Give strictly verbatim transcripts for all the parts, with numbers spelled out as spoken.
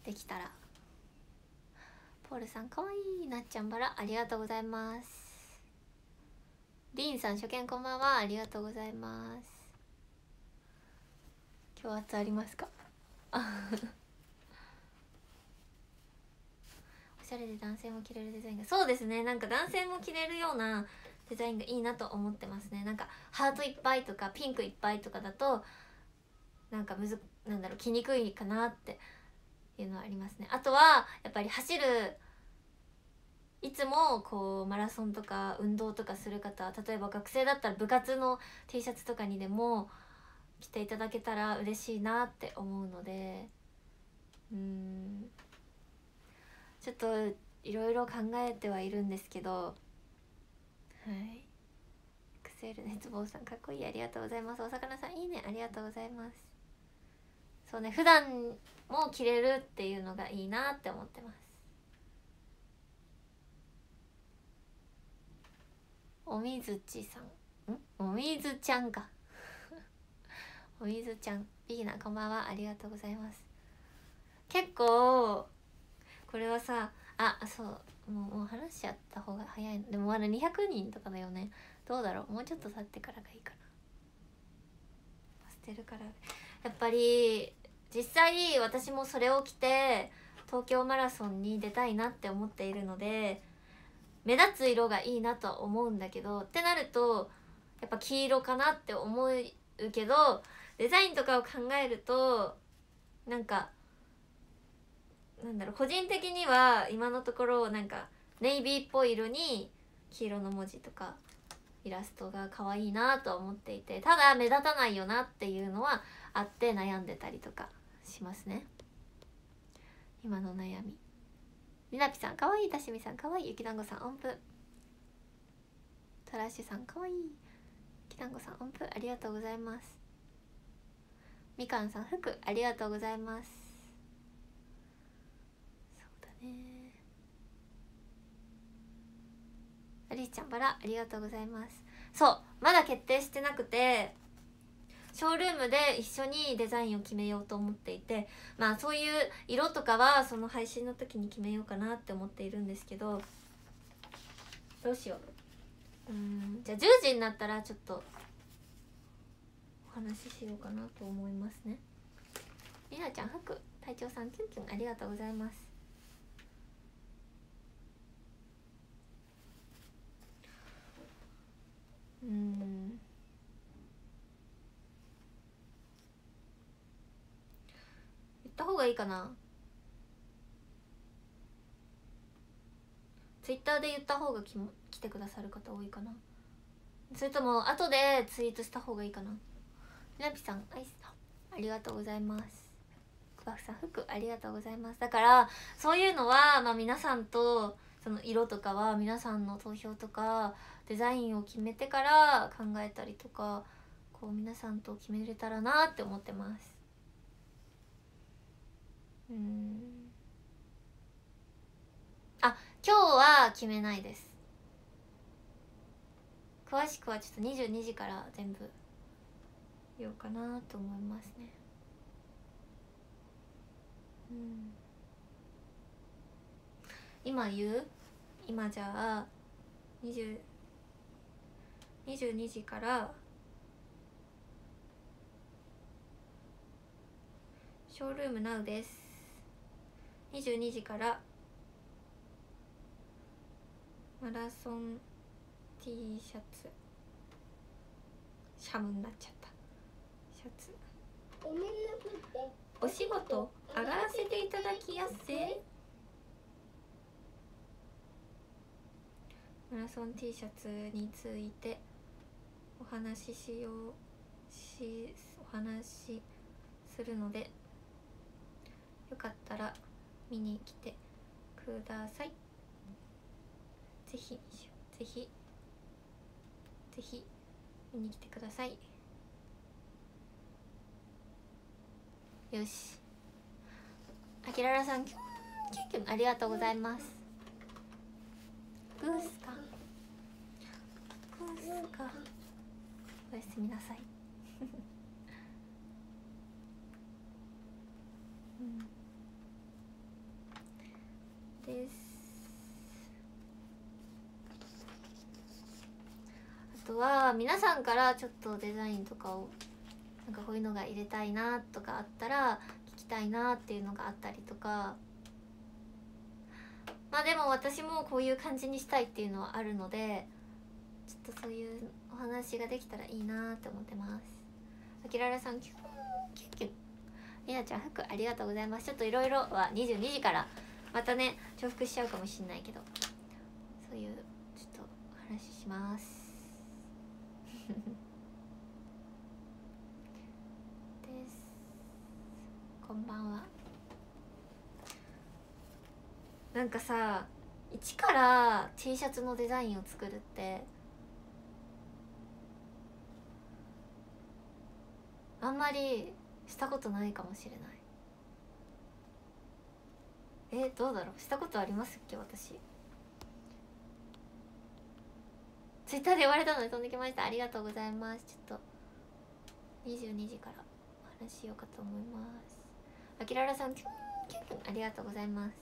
できたら。ポールさんかわいい。なっちゃんバラありがとうございます。ディーンさん初見こんばんは、ありがとうございます。今日圧ありますか？おしゃれで男性も着れるデザインが、そうですね、なんか男性も着れるようなデザインがいいなと思ってますね。なんかハートいっぱいとかピンクいっぱいとかだとなんかむずなんだろう着にくいかなっていうのはありますね。あとはやっぱり走る、いつもこうマラソンとか運動とかする方、例えば学生だったら部活の T シャツとかにでも着ていただけたら嬉しいなって思うので、うーんちょっといろいろ考えてはいるんですけど、はい。クセール熱望さんかっこいい、ありがとうございます。お魚さんいいね、ありがとうございます。そうね、普段も着れるっていうのがいいなって思ってます。おみずちさんんおみずちゃんかおみずちゃんビギナーこんばんは、ありがとうございます。結構これはさあそうもうもう話しちゃった方が早いの。でもまだにひゃくにんとかだよね。どうだろう、もうちょっと経ってからがいいかな。捨てるからやっぱり実際私もそれを着て東京マラソンに出たいなって思っているので、目立つ色がいいなとは思うんだけど、ってなるとやっぱ黄色かなって思うけど、デザインとかを考えるとなんかなんだろう、個人的には今のところなんかネイビーっぽい色に黄色の文字とかイラストが可愛いなと思っていて、ただ目立たないよなっていうのはあって悩んでたりとかしますね、今の悩み。りなぴさん可愛い、たしみさん可愛い、ゆきだんごさん音符、トラッシュさん可愛い、ゆきだんごさん音符ありがとうございます。みかんさん服ありがとうございます。そうだね、ありーちゃんバラありがとうございます。そうまだ決定してなくて、ショールームで一緒にデザインを決めようと思っていて、まあそういう色とかはその配信の時に決めようかなって思っているんですけど、どうしよう。うーんじゃあじゅうじになったらちょっとお話ししようかなと思いますね。りなちゃん服、隊長さんキュンキュンありがとうございます。うーん言った方がいいかな。ツイッターで言った方がきも来てくださる方多いかな、それとも後でツイートした方がいいかな。みなぴさんアイスありがとうございます。くばくさん服ありがとうございます。だからそういうのは、まあ、皆さんとその色とかは皆さんの投票とかデザインを決めてから考えたりとか、こう皆さんと決めれたらなって思ってます。うーんあ今日は決めないです。詳しくはちょっとにじゅうにじから全部言おうかなと思いますね。うん今言う今じゃあにじゅう、にじゅうにじからショールームナウです。にじゅうにじからマラソン T シャツ、シャムになっちゃった。シャツお仕事上がらせていただきやすせ。マラソン T シャツについてお話ししようしお話しするので、よかったら見に来てください。ぜひぜひぜひ見に来てください。よし、あきららさんキュンキュンキュンありがとうございます。グースかグースか、おやすみなさいうんとは皆さんからちょっとデザインとかをなんかこういうのが入れたいなとかあったら聞きたいなっていうのがあったりとか、まあでも私もこういう感じにしたいっていうのはあるので、ちょっとそういうお話ができたらいいなって思ってます。あきららさんキュンキュンキュン。りなちゃん服ありがとうございます。ちょっといろいろはにじゅうにじからまたね重複しちゃうかもしれないけど、そういうちょっと話しますです。こんばんは。なんかさ、一から T シャツのデザインを作るってあんまりしたことないかもしれない。え、どうだろう、したことありますっけ。私ツイッターで言われたので飛んできました。ありがとうございます。ちょっとにじゅうにじからお話ししようかと思います。あきららさんキュンキュンキュンありがとうございます。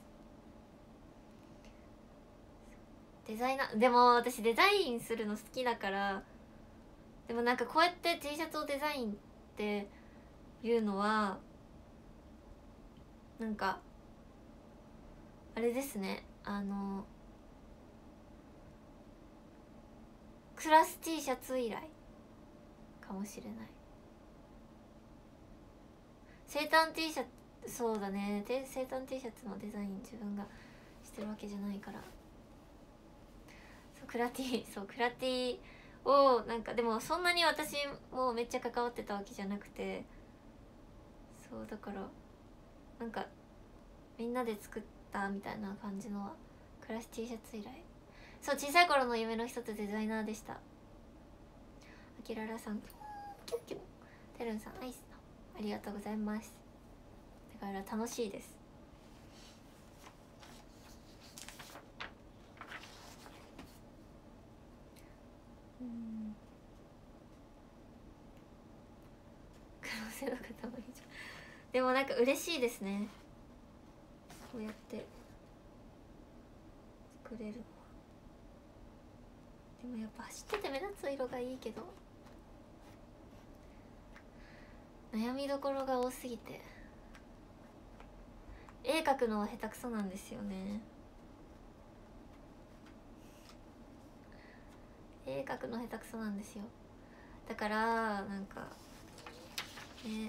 デザイナー、でも私デザインするの好きだから、でもなんかこうやって T シャツをデザインっていうのはなんかあれですね、あのクラス T シャツ以来かもしれない。生誕 T シャツ、そうだね、で生誕 T シャツのデザイン自分がしてるわけじゃないから。そうクラ T、 そうクラ T をなんか、でもそんなに私もめっちゃ関わってたわけじゃなくて、そうだからなんかみんなで作ったみたいな感じのはクラス T シャツ以来。そう、小さい頃の夢の一つデザイナーでした。あきららさんキュンキュン、てるんさんアイスのありがとうございます。だから楽しいです。うん、可能性の塊じゃん。でもなんか嬉しいですね、こうやって作れるのは。でもやっぱ走ってて目立つ色がいいけど、悩みどころが多すぎて、絵描くのは下手くそなんですよね。絵描くの下手くそなんですよ。だからなんかね、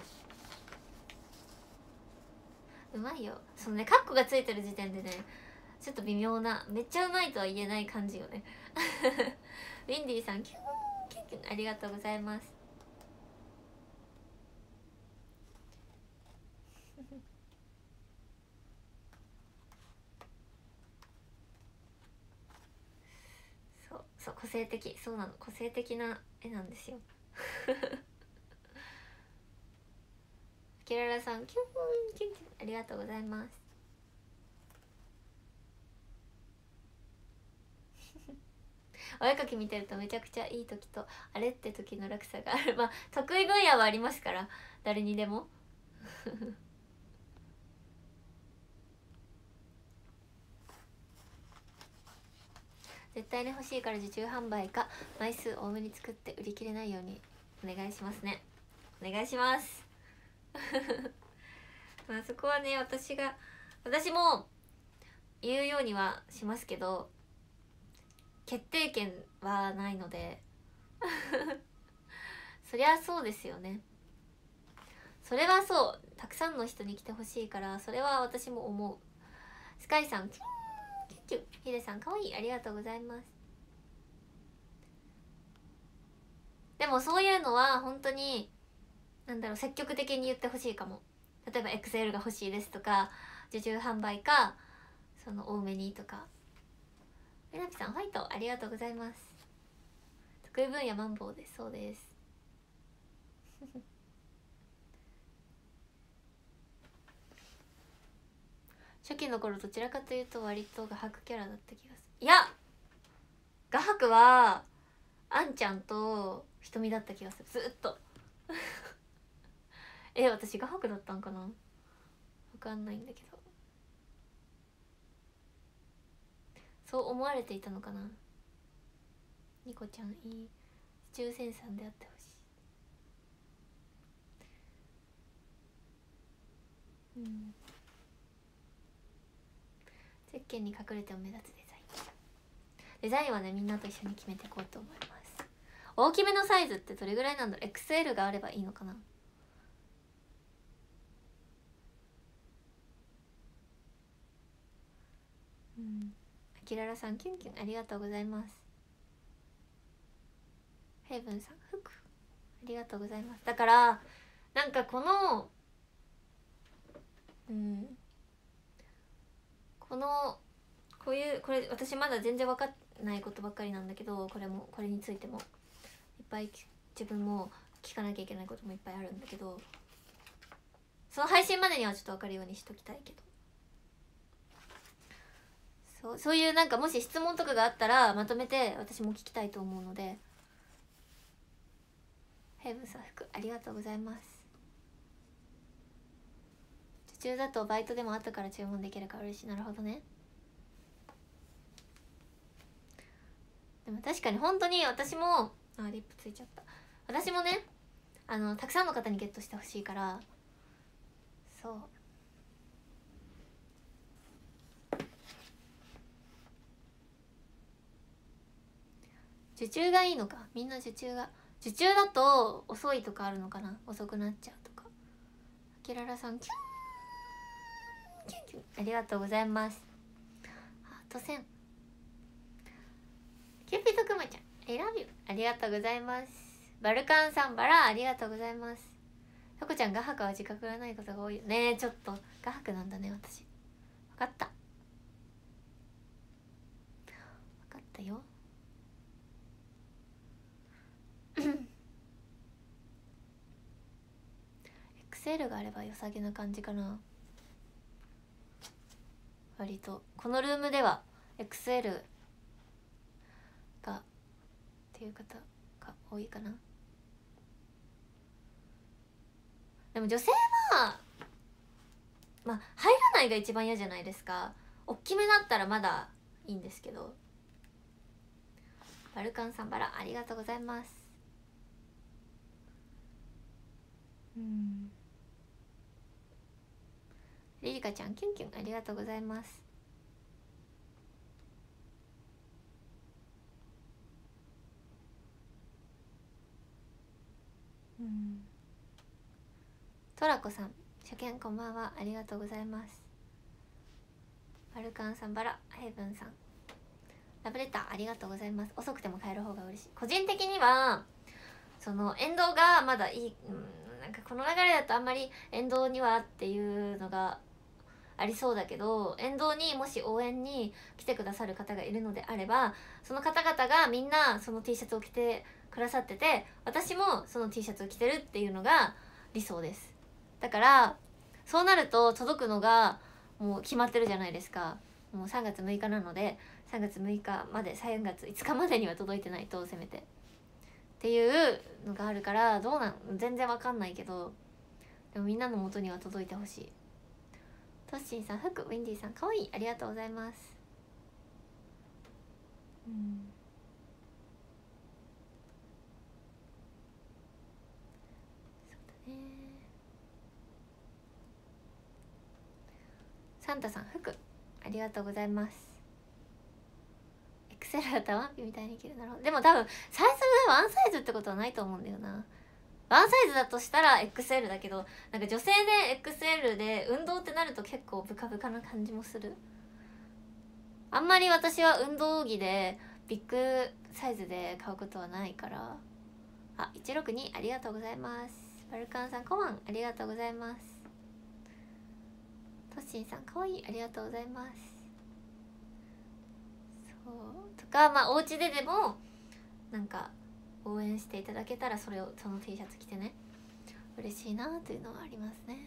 うまいよ。そのね、カッコがついてる時点でね、ちょっと微妙な、めっちゃうまいとは言えない感じよねウィンディーさんキュンキュンキュンありがとうございますそうそう、個性的、そうなの、個性的な絵なんですよキララさんキュンキュンキュンありがとうございますお絵描き見てるとめちゃくちゃいい時とあれって時の落差がある。まあ得意分野はありますから、誰にでも絶対に欲しいから受注販売か枚数多めに作って売り切れないようにお願いしますね。お願いしますまあそこはね、私が私も言うようにはしますけど、決定権はないのでそりゃそうですよね。それはそう、たくさんの人に来てほしいから、それは私も思う。スカイさんキュンキュンキュン、ヒデさんかわいいありがとうございます。でもそういうのは本当になんだろう、積極的に言ってほしいかも。例えば エックスエル が欲しいですとか、受注販売かその多めにとか。えなぴさんファイトありがとうございます。得意分野マンボウです。そうです初期の頃どちらかというと割と画伯キャラだった気がする。いや、画伯はあんちゃんとひとみだった気がする、ずっとえ、私画伯だったんかな、わかんないんだけど、そう思われていたのかな。ニコちゃんいい中センさんであってほしい。うん、ゼッケンに隠れても目立つデザイン。デザインはねみんなと一緒に決めていこうと思います。大きめのサイズってどれぐらいなんだろう。 エックスエル があればいいのかな。うん、あきららさんキュンキュンありがとうございます。ヘイブンさん服ありがとうございます。だからなんかこのうんこのこういうこれ私まだ全然分かんないことばっかりなんだけど、これもこれについてもいっぱい自分も聞かなきゃいけないこともいっぱいあるんだけど、その配信までにはちょっと分かるようにしときたいけど、そうそういうなんかもし質問とかがあったらまとめて私も聞きたいと思うので。ヘイブンさん服ありがとうございます。受注だとバイトでも後から注文できるから嬉しい。なるほどね。でも確かに本当に私もあリップついちゃった。私もねあのたくさんの方にゲットしてほしいから、そう受注がいいのか。みんな受注が受注だと遅いとかあるのかな。遅くなっちゃうとか。あきららさんキュンキュンキュンありがとうございます。ハートせんキューピッドくまちゃん I love you ありがとうございます。バルカンさんバラありがとうございます。さこちゃん画伯は自覚がないことが多いよね。えちょっと画伯なんだね私。分かった分かったよ。エックスエル があれば良さげな感じかな。割とこのルームでは エックスエル がっていう方が多いかな。でも女性はまあ入らないが一番嫌じゃないですか。大きめだったらまだいいんですけど。バルカンさんバラありがとうございます。うんリリカちゃんキュンキュンありがとうございます。うんトラコさん初見こんばんはありがとうございます。バルカンさんバラヘイブンさんラブレターありがとうございます。遅くても買える方が嬉しい。個人的にはその沿道がまだいい、うん、なんかこの流れだとあんまり沿道にはっていうのがありそうだけど、沿道にもし応援に来てくださる方がいるのであれば、その方々がみんなその T シャツを着てくださってて、私もその T シャツを着てるっていうのが理想です。だからそうなると届くのがもう決まってるじゃないですか。もうさんがつむいかなのでさんがつむいかまでさんがついつかまでには届いてないとせめてっていうのがあるから、どうなん全然わかんないけど、でもみんなの元には届いてほしい。トッシーさん服ウィンディーさんかわいいありがとうございます。うんそうだね。サンタさん服ありがとうございます。エクセルだったらワンピみたいに着る。なるほど。でも多分サイズがワンサイズってことはないと思うんだよな。ワンサイズだとしたら エックスエル だけど、なんか女性で エックスエル で運動ってなると結構ブカブカな感じもする。あんまり私は運動着でビッグサイズで買うことはないから。あ、いちろくにありがとうございます。バルカンさんコマンありがとうございます。トッシンさんかわいいありがとうございます。そうとか、まあお家ででもなんか応援していただけたら、それをその T シャツ着てね嬉しいなというのはありますね。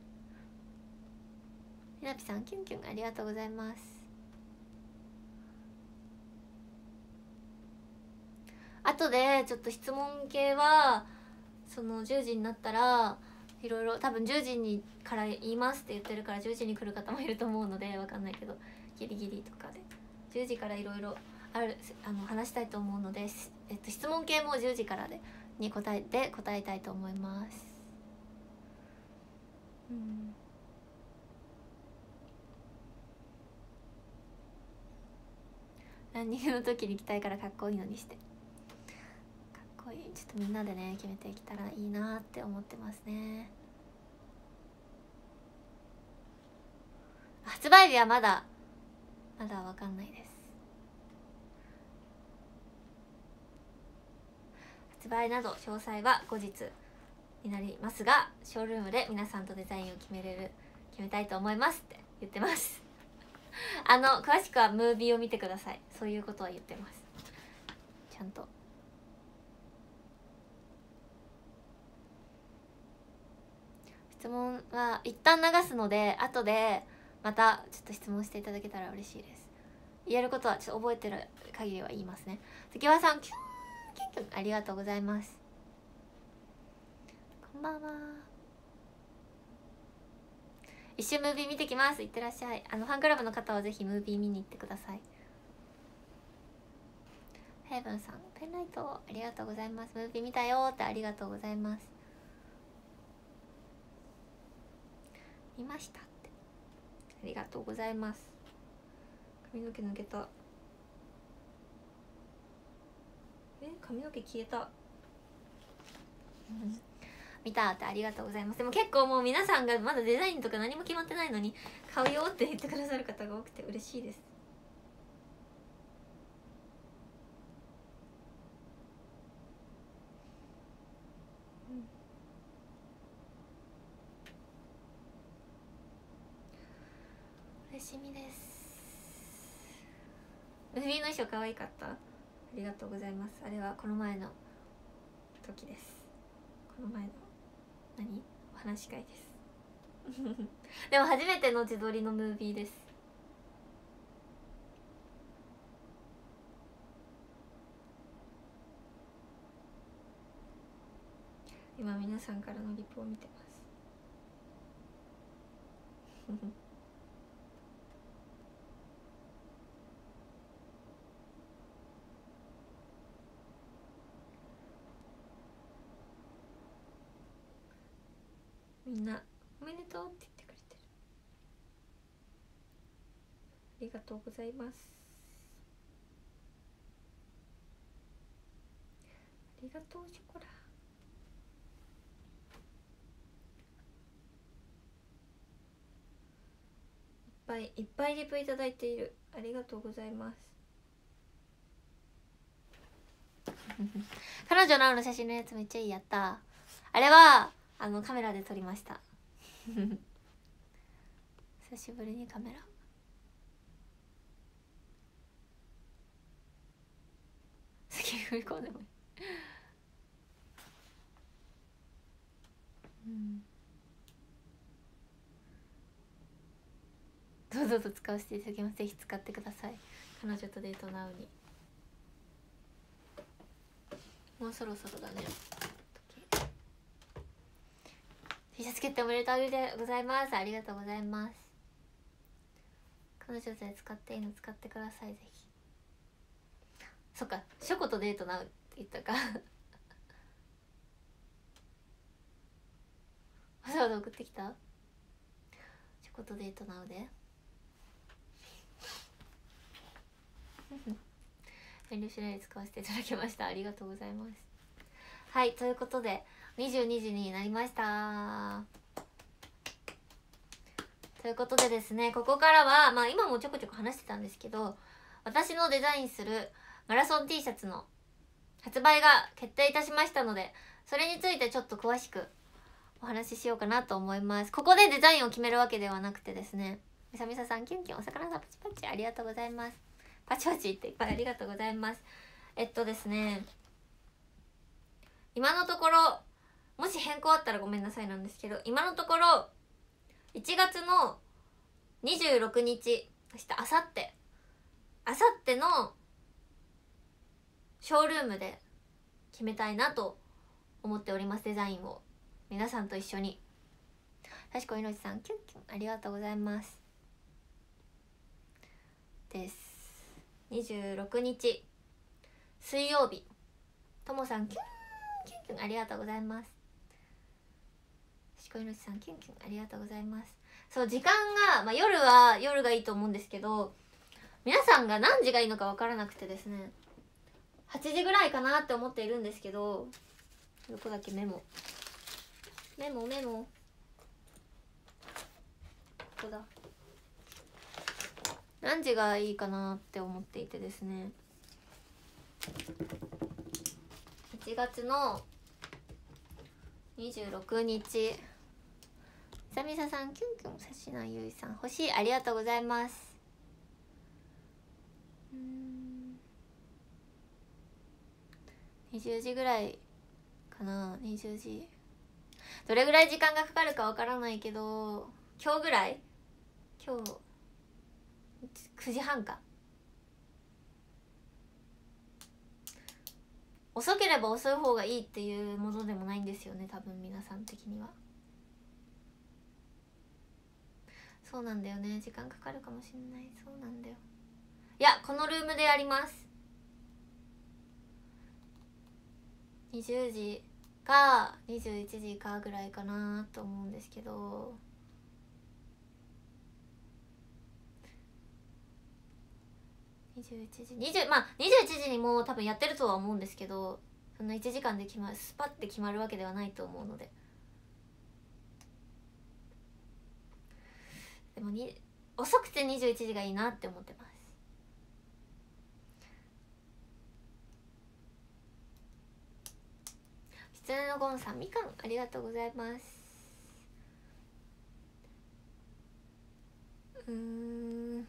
ひなぴさんキュンキュンありがとうございます。あとでちょっと質問系はそのじゅうじになったらいろいろ多分じゅうじにから言いますって言ってるからじゅうじに来る方もいると思うのでわかんないけど、ギリギリとかでじゅうじからいろいろああるあの話したいと思うので、えっと、質問系もじゅうじからでに答えて答えたいと思います。うん、ランニングの時に着たいからかっこいいのにして、かっこいい。ちょっとみんなでね決めていけたらいいなって思ってますね。発売日はまだまだわかんないです。発売など詳細は後日になりますが、ショールームで皆さんとデザインを決めれる決めたいと思いますって言ってますあの詳しくはムービーを見てください。そういうことは言ってます、ちゃんと。質問は一旦流すので、後でまたちょっと質問していただけたら嬉しいです。言えることはちょっと覚えてる限りは言いますね。関和さんキュンキュンキュンありがとうございます。こんばんは。一瞬ムービー見てきます。いってらっしゃい。あのファンクラブの方はぜひムービー見に行ってください。ヘイブンさんペンライトありがとうございます。ムービー見たよってありがとうございます。見ましたってありがとうございます。髪の毛抜けた。え髪の毛消えた見たってありがとうございます。でも結構もう皆さんがまだデザインとか何も決まってないのに買うよって言ってくださる方が多くて嬉しいです。嬉しみです。ムービーの衣装可愛かった。ありがとうございます。あれはこの前の時です。この前の何お話し会ですでも初めての自撮りのムービーです。今皆さんからのリプを見てますみんなおめでとうって言ってくれてる。ありがとうございます。ありがとうショコラ。いっぱいいっぱいリプいただいている。ありがとうございます彼女の青の写真のやつめっちゃいい。やった。あれはあのカメラで撮りました久しぶりにカメラ。先踏み込んでもいいうんどうぞと使わせていただきます。ぜひ使ってください。彼女とデートなうに。もうそろそろだね。T シャツ決定おめでとうございます。ありがとうございます。彼女で使っていいの使ってください。ぜひ。そっか、ショコとデートなうって言ったかわざわざ送ってきた。ショコとデートなうで遠慮しないで使わせていただきました。ありがとうございます。はい、ということでにじゅうにじになりました。ということでですね、ここからはまあ今もちょこちょこ話してたんですけど、私のデザインするマラソン T シャツの発売が決定いたしましたので、それについてちょっと詳しくお話ししようかなと思います。ここでデザインを決めるわけではなくてですね、みさみささんキュンキュン、お魚さんパチパチありがとうございます。パチパチっていっぱいありがとうございます。えっとですね、今のところもし変更あったらごめんなさいなんですけど、今のところいちがつのにじゅうろくにち、そしてあさってあさってのショールームで決めたいなと思っております。デザインを皆さんと一緒に。確かいのちさんキュンキュンありがとうございますです。 にじゅうろくにち水曜日、ともさんキュンキュンキュンありがとうございます。しこいのちさんキュンキュンありがとうございます。そう時間が、まあ、夜は夜がいいと思うんですけど、皆さんが何時がいいのか分からなくてですね、はちじぐらいかなって思っているんですけど、どこだっけ、メモメモメモここだ、何時がいいかなって思っていてですね、いちがつのにじゅうろくにち、さみささんキュンキュン、さしなゆいさん星ありがとうございます。うーんにじゅうじぐらいかな、にじゅうじ、どれぐらい時間がかかるかわからないけど、今日ぐらい、今日くじはんか、遅ければ遅い方がいいっていうものでもないんですよね、多分皆さん的には。そうなんだよね、時間かかるかもしんない。そうなんだよ。いや、このルームでやります。にじゅうじかにじゅういちじかぐらいかなと思うんですけど、にじゅういちじ、にじゅうまあにじゅういちじにも多分やってるとは思うんですけど、そんないちじかんで決まる、スパッて決まるわけではないと思うので、でもに遅くてにじゅういちじがいいなって思ってます。狐のゴンさん、みかんありがとうございます。うーん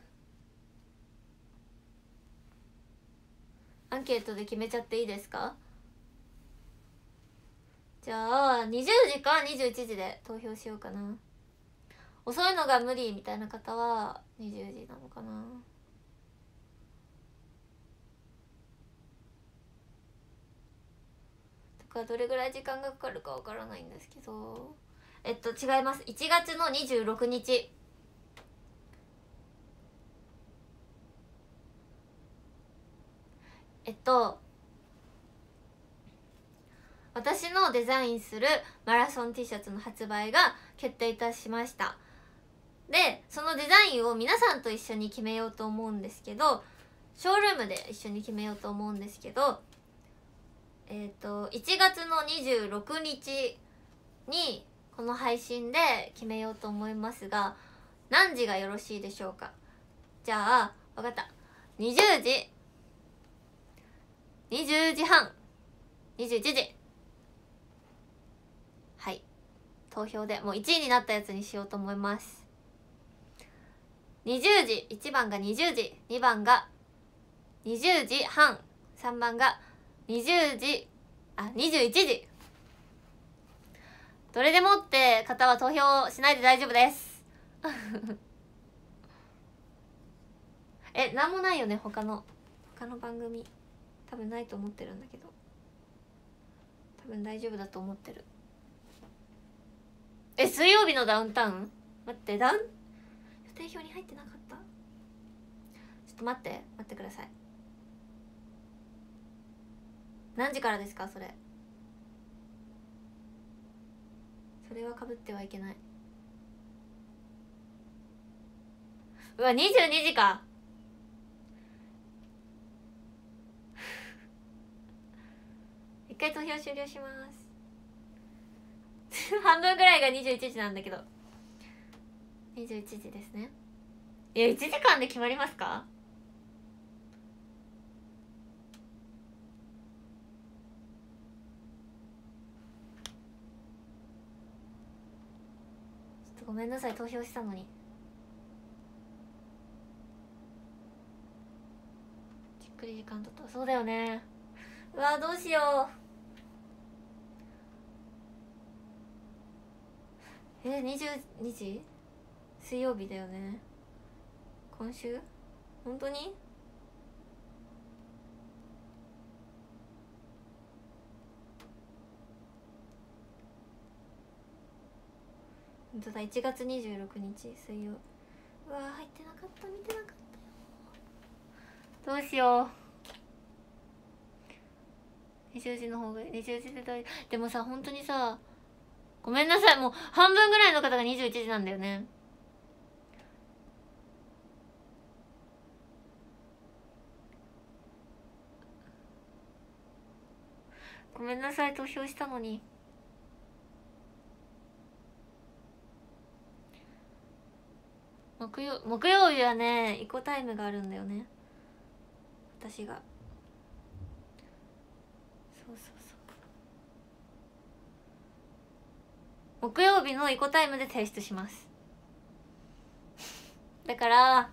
アンケートで決めちゃっていいですか？じゃあにじゅうじかにじゅういちじで投票しようかな。遅いのが無理みたいな方はにじゅうじなのかな。とかどれぐらい時間がかかるかわからないんですけど、えっと違います。いちがつのにじゅうろくにち、えっと私のデザインするマラソン T シャツの発売が決定いたしました。でそのデザインを皆さんと一緒に決めようと思うんですけど、ショールームで一緒に決めようと思うんですけど、えっといちがつのにじゅうろくにちにこの配信で決めようと思いますが、何時がよろしいでしょうか。じゃあ分かった、にじゅうじ、にじゅうじはん、にじゅういちじ、はい、投票でもういちいになったやつにしようと思います。にじゅうじ、いちばんがにじゅうじ、にばんがにじゅうじはん、さんばんがにじゅうじ、あ、にじゅういちじ。どれでもって方は投票しないで大丈夫ですえ、なんもないよね、他の他の番組多分ないと思ってるんだけど、多分大丈夫だと思ってる。え、水曜日のダウンタウン、待って、ダウン予定表に入ってなかった。ちょっと待って待ってください。何時からですかそれ。それはかぶってはいけない。うわ、にじゅうにじか一回投票終了します半分ぐらいがにじゅういちじなんだけど、にじゅういちじですね。いや、いちじかんで決まりますか？ちょっとごめんなさい、投票したのに。じっくり時間とった。そうだよね。うわ、どうしよう。え、にじゅうにじ水曜日だよね。今週本当に？本当だ、いちがつにじゅうろくにち水曜。うわ、入ってなかった、見てなかったよ。 どうしよう。にじゅうじの方がにじゅうじで大でもさ、本当にさ、ごめんなさい、もう半分ぐらいの方がにじゅういちじなんだよね。ごめんなさい、投票したのに。木曜木曜日はね、イコタイムがあるんだよね、私が。そうそうそう、木曜日のイコタイムで提出しますだから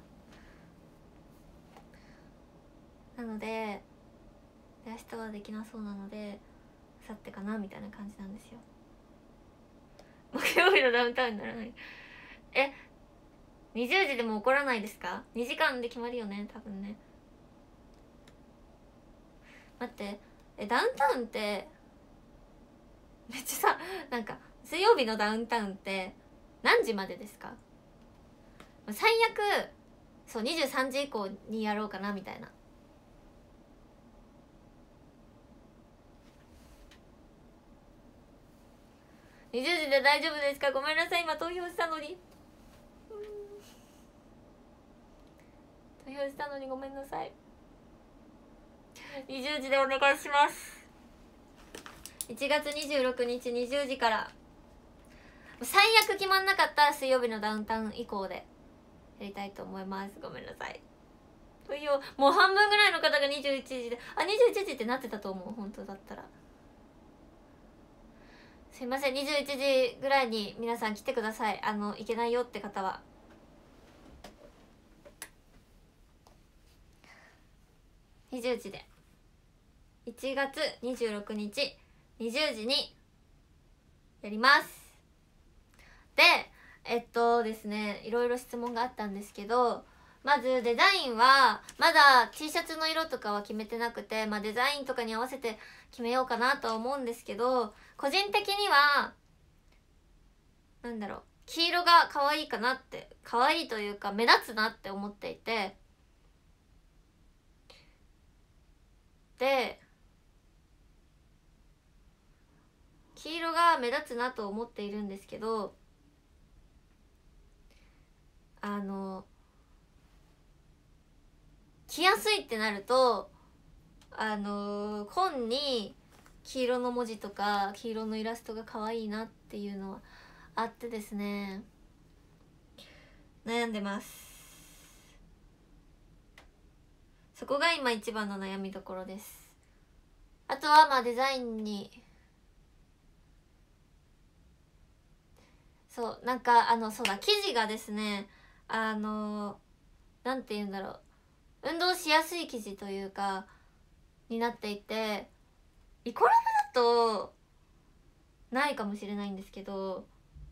なので明日はできなそうなので明後日かなみたいな感じなんですよ。木曜日のダウンタウンにならない。え、にじゅうじでも怒らないですか？ に 時間で決まるよね、多分ね。待って、え、ダウンタウンってめっちゃさ、なんか水曜日のダウンタウンって何時までですか？最悪そうにじゅうさんじ以降にやろうかなみたいな。にじゅうじで大丈夫ですか？ごめんなさい、今投票したのに投票したのにごめんなさい。にじゅうじでお願いします。いちがつにじゅうろくにちにじゅうじから。最悪決まんなかったら水曜日のダウンタウン以降でやりたいと思います。ごめんなさい。投票もう半分ぐらいの方がにじゅういちじで、あ、にじゅういちじってなってたと思う、本当だったら。すいません、にじゅういちじぐらいに皆さん来てください。あの、行けないよって方は。にじゅうじでいちがつにじゅうろくにちにじゅうじにやります。で、えっとですね、いろいろ質問があったんですけど、まずデザインはまだ T シャツの色とかは決めてなくて、まあ、デザインとかに合わせて決めようかなとは思うんですけど、個人的にはなんだろう、黄色が可愛いかなって、可愛いというか目立つなって思っていて、で黄色が目立つなと思っているんですけど、あの着やすいってなると、あの本に黄色の文字とか黄色のイラストが可愛いなっていうのはあってですね、悩んでます。そこが今一番の悩みどころです。あとはまあデザインに、そうなんかあのそうだ、生地がですね、あのなんて言うんだろう、運動しやすい生地というかになっていて、イコラブだとないかもしれないんですけど、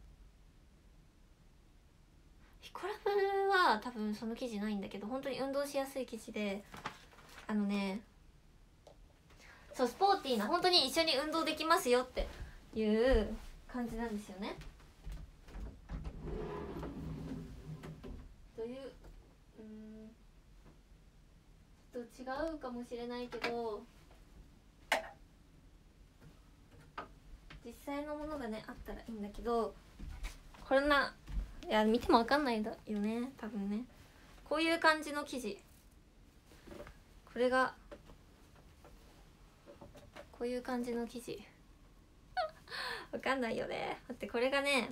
イコラブは多分その生地ないんだけど、本当に運動しやすい生地で、あのね、そうスポーティーな、本当に一緒に運動できますよっていう感じなんですよね。という、うん、ちょっと違うかもしれないけど、実際のものがねあったらいいんだけど、こんな、いや見ても分かんないだよね多分ね。こういう感じの生地、これがこういう感じの生地分かんないよね。だってこれがね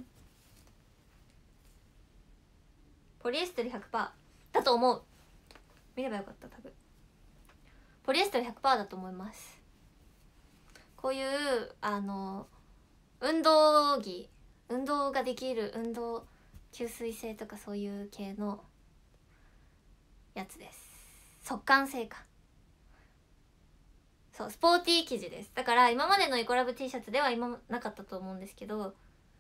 ポリエステル ひゃくパーセント だと思う。見ればよかった。多分ポリエステル ひゃくパーセント だと思います。こういうあの運動着、運動ができる運動吸水性とかそういう系のやつです。速乾性か、そうスポーティー生地です。だから今までのイコラブ T シャツでは今なかったと思うんですけど、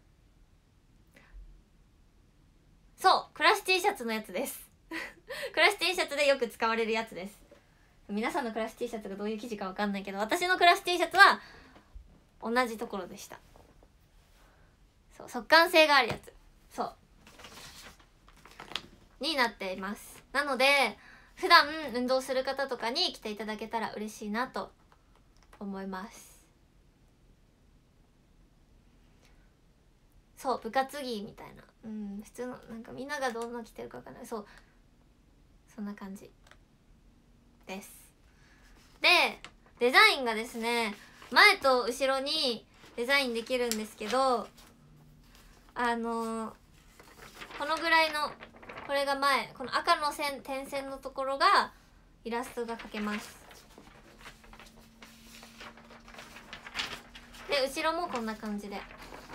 そうクラッシュ T シャツのやつですクラッシュ T シャツでよく使われるやつです。皆さんのクラッシュ T シャツがどういう生地か分かんないけど、私のクラッシュ T シャツは同じところでした。そう速乾性があるやつ、そうになっています。なので普段運動する方とかに着ていただけたら嬉しいなと思います。そう部活着みたいな、うん、普通のなんかみんながどんな着てるかわかんない、そうそんな感じです。でデザインがですね、前と後ろにデザインできるんですけど、あのー、このぐらいのこれが前、この赤の線点線のところがイラストが描けます。で後ろもこんな感じで、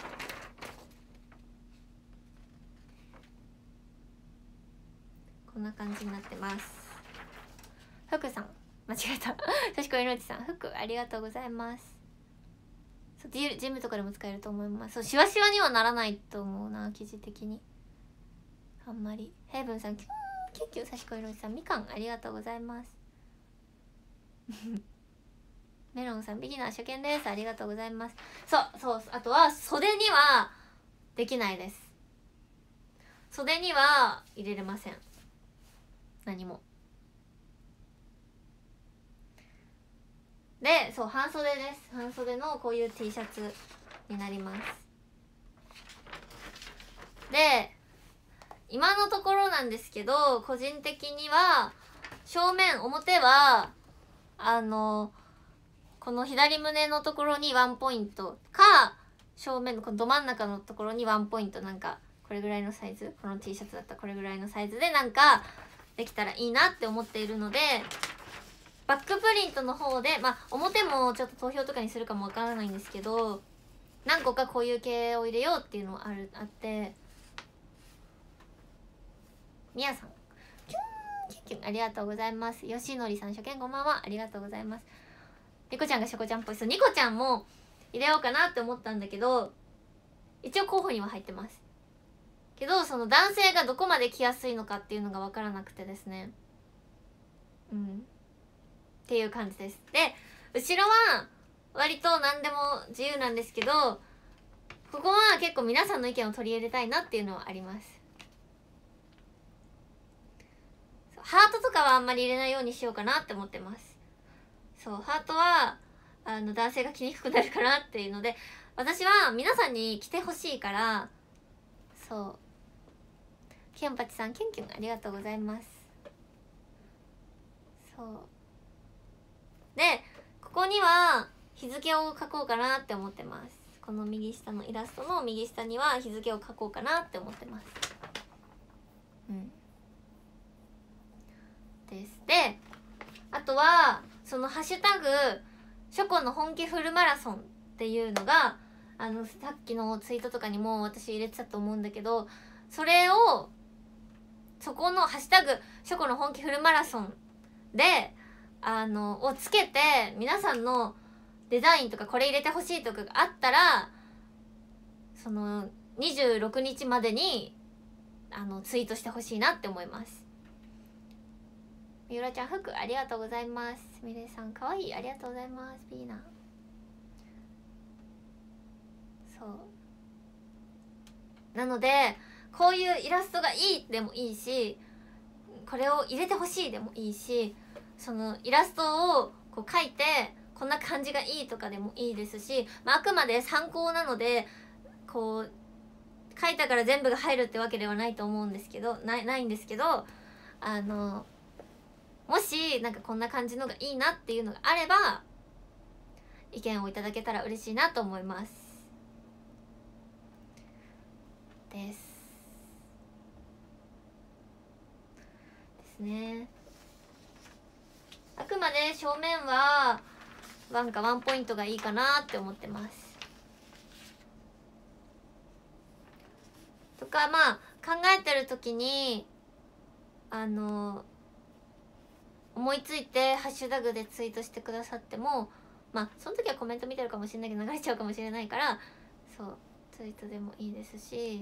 こんな感じになってます。福さん間違えたとしこいのちさん、福ありがとうございます。そうジジムとかでも使えると思います。そうシワシワにはならないと思うな、生地的にあんまり。ヘイブンさんキュンキュンキュン、さしこいのちさんみかんありがとうございますメロンさんビギナー初見です、ありがとうございます。そうそう、あとは袖にはできないです。袖には入れれません、何も。でそう半袖です。半袖のこういう T シャツになります。で今のところなんですけど、個人的には正面表はあのこの左胸のところにワンポイントか、正面のこのど真ん中のところにワンポイント、なんかこれぐらいのサイズ、この T シャツだったらこれぐらいのサイズでなんかできたらいいなって思っているので、バックプリントの方で、まあ表もちょっと投票とかにするかもわからないんですけど、何個かこういう系を入れようっていうのはあるあって、みやさんキュンキュンキュンありがとうございます。よしのりさん初見こんばんは、ありがとうございます。ニコちゃんがショコちゃんっぽい。そう、ニコちゃんも入れようかなって思ったんだけど、一応候補には入ってますけど、その男性がどこまで着やすいのかっていうのが分からなくてですね、うんっていう感じです。で後ろは割と何でも自由なんですけど、ここは結構皆さんの意見を取り入れたいなっていうのはあります。ハートとかはあんまり入れないようにしようかなって思ってます。そうハートはあの男性が着にくくなるかなっていうので、私は皆さんに着てほしいから。そうケンパチさんキュンキュンありがとうございます。そうでここには日付を書こうかなって思ってます。この右下のイラストの右下には日付を書こうかなって思ってます。うんですで、あとはそのハッシュタグショコの本気フルマラソンっていうのがあのさっきのツイートとかにも私入れてたと思うんだけど、それをそこのハッシュタグショコの本気フルマラソンであのをつけて、皆さんのデザインとかこれ入れてほしいとかがあったら、そのにじゅうろくにちまでにあのツイートしてほしいなって思います。みうらちゃん服ありがとうございます。みれさんかわいいありがとうございます。ピーナそうなので、こういうイラストがいいでもいいし、これを入れてほしいでもいいし、そのイラストをこう描いてこんな感じがいいとかでもいいですし、まあ、あくまで参考なのでこう描いたから全部が入るってわけではないと思うんですけど、ないないんですけど、あのもしなんかこんな感じのがいいなっていうのがあれば意見をいただけたら嬉しいなと思いますですですね。あくまで正面はなんかワンポイントがいいかなって思ってます。とかまあ考えてる時にあの思いついてハッシュタグでツイートしてくださっても、まあその時はコメント見てるかもしれないけど流れちゃうかもしれないから、そうツイートでもいいですし。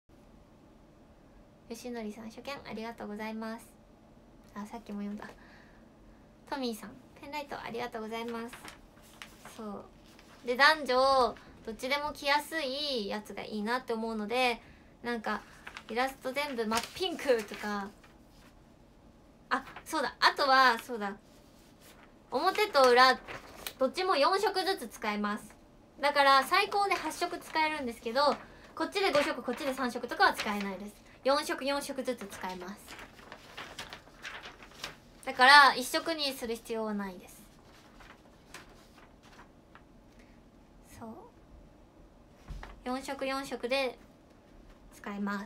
よしのりさん初見ありがとうございます。あさっきも読んだ。トミーさんペンライトありがとうございます。そうで男女どっちでも着やすいやつがいいなって思うので、なんかイラスト全部真っピンクとかあ、そうだ、あとはそうだ、表と裏どっちもよん色ずつ使えます。だから最高ではち色使えるんですけど、こっちでご色こっちでさん色とかは使えないです。よん色よん色ずつ使えます。だからいっ色にする必要はないです。そう、よん色よん色で使えます。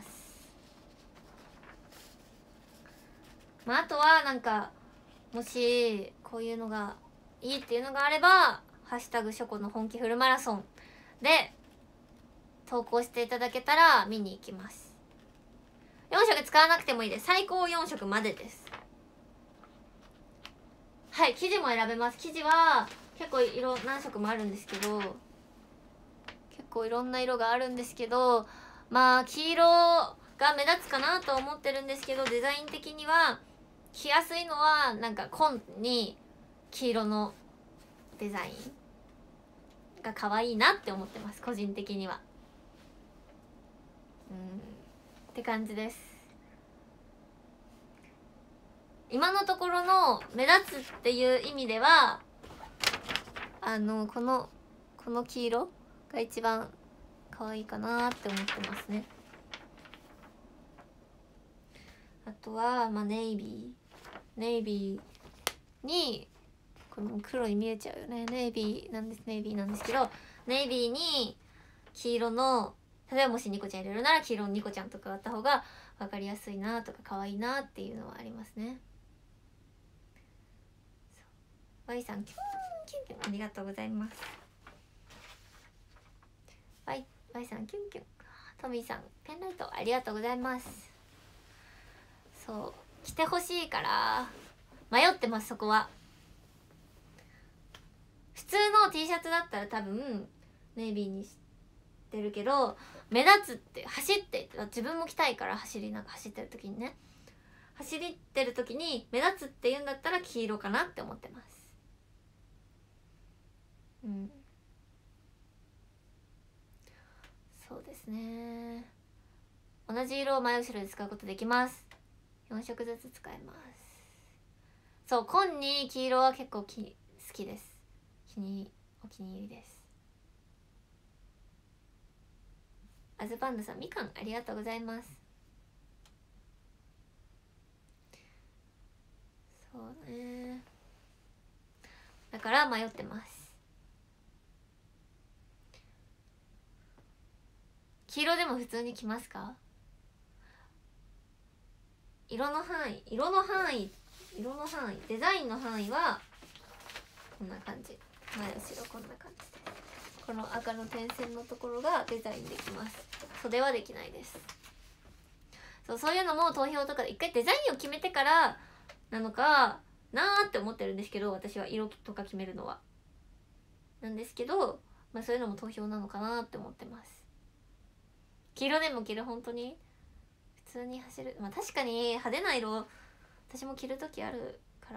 まああとはなんかもしこういうのがいいっていうのがあれば「ハッシュタグショコの本気フルマラソン」で投稿していただけたら見に行きます。よん色使わなくてもいいです。最高よん色までです。はい、生地も選べます。生地は結構色何色もあるんですけど、結構いろんな色があるんですけど、まあ黄色が目立つかなとは思ってるんですけど、デザイン的には着やすいのはなんか紺に黄色のデザインが可愛いなって思ってます、個人的には。うんって感じです。今のところの目立つっていう意味ではあのこのこの黄色が一番可愛いかなって思ってますね。あとはまあネイビーネイビーにこの黒に見えちゃうよね。ネイビーなんです、ネイビーなんですけど、ネイビーに黄色の、例えばもしニコちゃん入れるなら黄色のニコちゃんとかあった方が分かりやすいなとか可愛いなっていうのはありますね。Y さんキュンキュンキュンありがとうございます。 Y, Y さんキュンキュン、トミーさんペンライトありがとうございます。そう着てほしいから迷ってます。そこは普通の T シャツだったら多分ネイビーにしてるけど、目立つって走って自分も着たいから、走りなんか走ってる時にね走ってる時に目立つって言うんだったら黄色かなって思ってます。うん、そうですね。同じ色を前後ろで使うことできます。よん色ずつ使えます。そう、紺に黄色は結構き好きです。気にお気に入りです。アズパンダさんみかんありがとうございます。そうね、だから迷ってます。黄色でも普通に着ますか？色の範囲色の範囲色の範囲デザインの範囲はこんな感じ、前後ろこんな感じで、この赤の点線のところがデザインできます。袖はできないです。そう、そういうのも投票とかで一回デザインを決めてからなのかなーって思ってるんですけど、私は色とか決めるのはなんですけど、まあそういうのも投票なのかなって思ってます。黄色でも着る、本当に普通に走る、まあ確かに派手な色私も着る時あるから、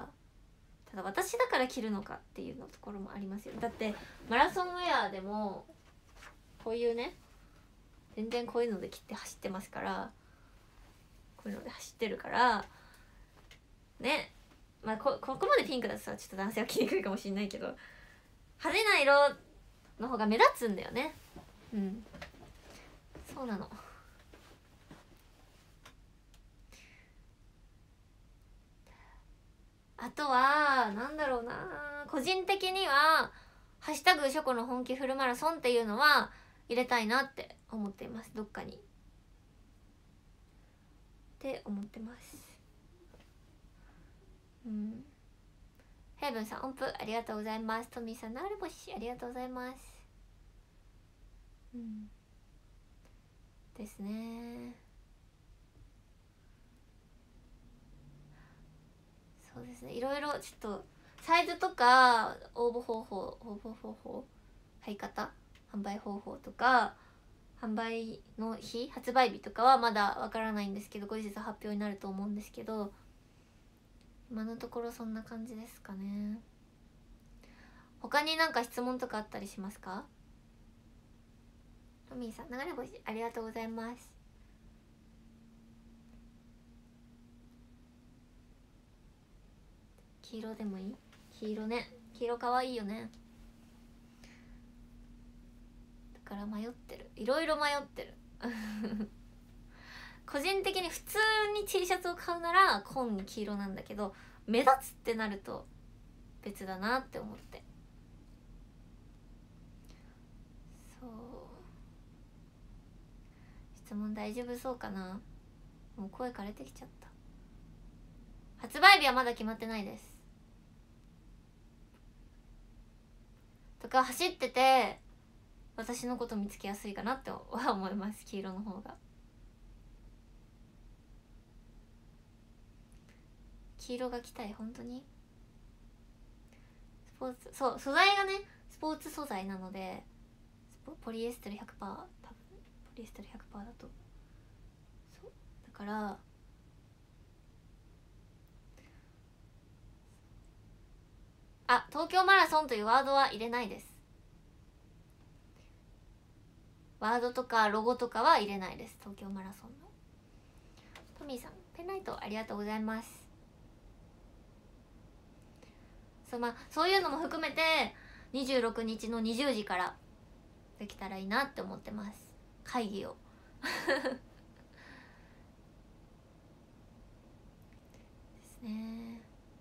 ただ私だから着るのかっていうのところもありますよ。だってマラソンウェアでもこういうね、全然こういうので着て走ってますから、こういうので走ってるからね、まあ こ, ここまでピンクだとさちょっと男性は着にくいかもしれないけど、派手な色の方が目立つんだよね。うん、そうなの。あとはなんだろうな、個人的には「ハッシュタグショコの本気フルマラソン」っていうのは入れたいなって思っています。どっかにって思ってます。うん、ヘイブンさん音符ありがとうございます。トミーさん流れ星ありがとうございます。うんですね。そうですね、いろいろちょっとサイズとか応募方法応募方法買い方販売方法とか販売の日発売日とかはまだわからないんですけど、後日発表になると思うんですけど、今のところそんな感じですかね。他になんか質問とかあったりしますか？トミーさん流れ星ありがとうございます。 黄色でもいい？黄色ね、黄色かわいいよね。だから迷ってる、いろいろ迷ってる個人的に普通に T シャツを買うなら紺に黄色なんだけど、目立つってなると別だなって思って。そう、質問大丈夫そうかな。もう声枯れてきちゃった。発売日はまだ決まってないです。とか走ってて私のこと見つけやすいかなって思います、黄色の方が。黄色が着たい、本当に。スポーツ、そう素材がねスポーツ素材なので、ポリエステル ひゃくパーセント、多分ポリエステル ひゃくパーセント だと。そうだからあ、東京マラソンというワードは入れないです。ワードとかロゴとかは入れないです、東京マラソンの。トミーさんペンライトありがとうございます。そう、まあ、そういうのも含めてにじゅうろくにちのにじゅうじからできたらいいなって思ってます、会議をですね。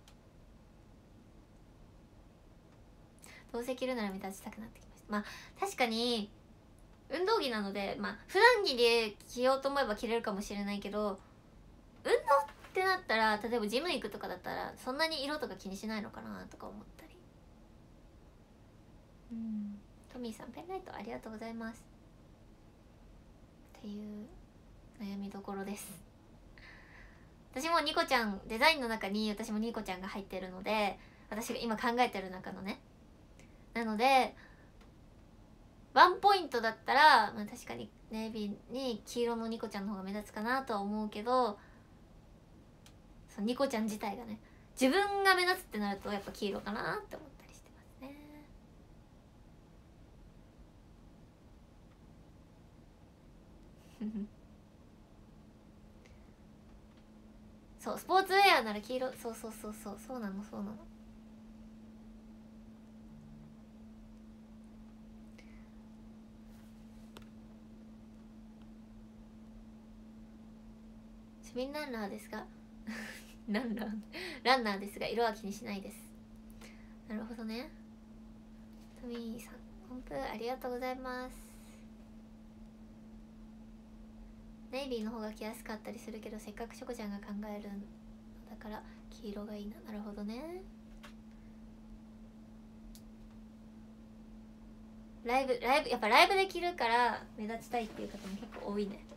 どうせ着るなら目立ちたくなってきました。まあ確かに運動着なので、まあ普段着で着ようと思えば着れるかもしれないけど、運動ってなったら例えばジム行くとかだったらそんなに色とか気にしないのかなとか思ったり。うん、トミーさんペンライトありがとうございますっていう悩みどころです。私もニコちゃん、デザインの中に私もニコちゃんが入ってるので、私が今考えてる中のね、なのでワンポイントだったら、まあ、確かにネイビーに黄色のニコちゃんの方が目立つかなとは思うけど、そのニコちゃん自体がね自分が目立つってなるとやっぱ黄色かなって思ったりしてますねそうスポーツウェアなら黄色、そうそうそうそうそうなのそうなの。市民ランナーですがランナーランナーですが色は気にしないです。なるほどね。トミーさん本当ありがとうございます。ネイビーの方が着やすかったりするけど、せっかくしょこちゃんが考えるんだから黄色がいいな。なるほどね。ライブライブやっぱライブで着るから目立ちたいっていう方も結構多いね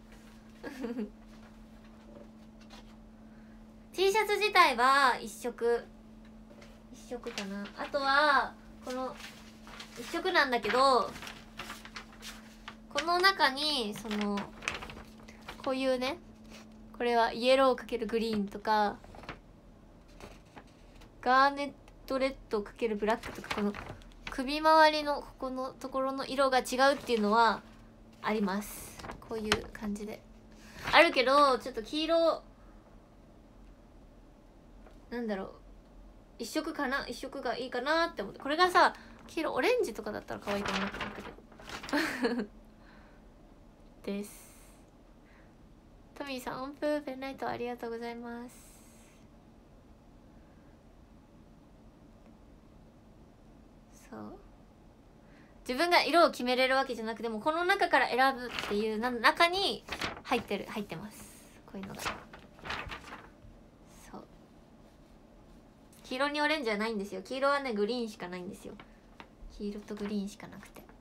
T シャツ自体は一色一色かな。あとはこの一色なんだけど、この中にそのこういうね、これはイエロー×グリーンとかガーネットレッド×ブラックとか、この首周りのここのところの色が違うっていうのはあります。こういう感じであるけど、ちょっと黄色なんだろう、一色かな、一色がいいかなって思って。これがさ黄色オレンジとかだったら可愛いかなって思ったけどです。トミーさん音符ペンライトありがとうございます。そう自分が色を決めれるわけじゃなくても、この中から選ぶっていうな中に入ってる入ってます、こういうのが。そう黄色にオレンジはないんですよ。黄色はねグリーンしかないんですよ。黄色とグリーンしかなくて。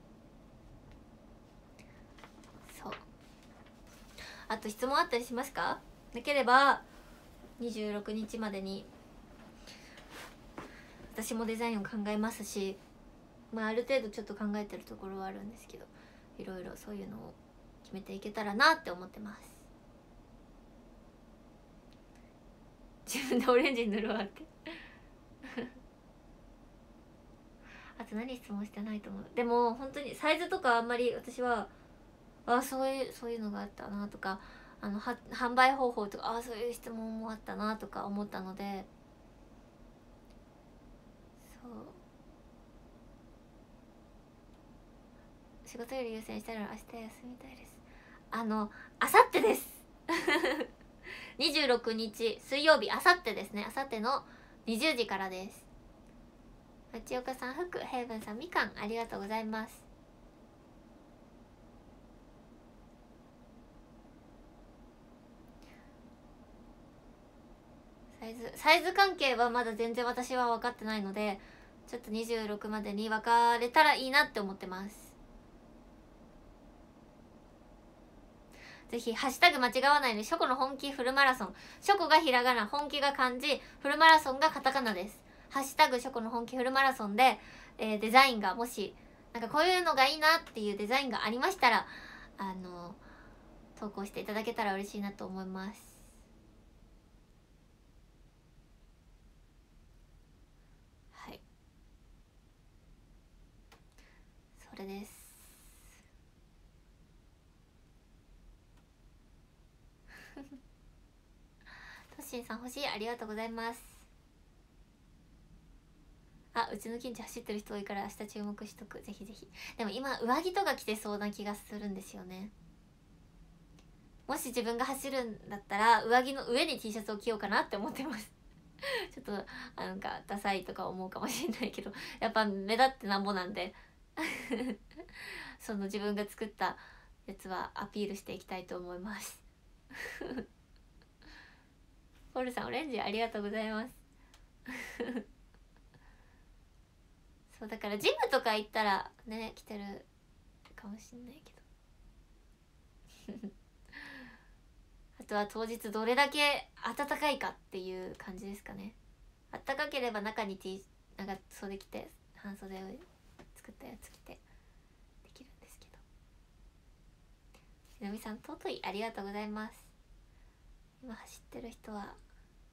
そうあと質問あったりしますか？なければにじゅうろくにちまでに私もデザインを考えますし、まあある程度ちょっと考えてるところはあるんですけど、いろいろそういうのを決めていけたらなって思ってます。自分でオレンジに塗るわってあと何質問してないと思う。でも本当にサイズとかあんまり私はあそういうそういうのがあったなとか、あのは販売方法とかあそういう質問もあったなとか思ったので、 仕事より優先したら明日休みたいです。あのあさってですにじゅうろくにち水曜日、あさってですね。あさってのにじゅうじからです。町岡さん、福、ヘイブンさん、みかん、ありがとうございます。サイズサイズ関係はまだ全然私は分かってないので、ちょっとにじゅうろくまでに分かれたらいいなって思ってます。ぜひハッシュタグ間違わないで、ショコの本気フルマラソン、ショコがひらがな、本気が漢字、フルマラソンがカタカナです。ハッシュタグショコの本気フルマラソンで、えー、デザインがもしなんかこういうのがいいなっていうデザインがありましたら、あの投稿していただけたら嬉しいなと思います。はい、それです。トッシンさん欲しい、ありがとうございます。あ、うちの近所走ってる人多いから明日注目しとく。ぜひぜひ。でも今上着とか着てそうな気がするんですよね。もし自分が走るんだったら上着の上に T シャツを着ようかなって思ってますちょっとあなんかダサいとか思うかもしれないけど、やっぱ目立ってなんぼなんでその自分が作ったやつはアピールしていきたいと思いますポールさん、オレンジありがとうございますそうだからジムとか行ったらね着てるかもしんないけどあとは当日どれだけ暖かいかっていう感じですかね。暖かければ中に T 長袖着て半袖を作ったやつ着てできるんですけど。ひのみさん、尊い、ありがとうございます。今走ってる人は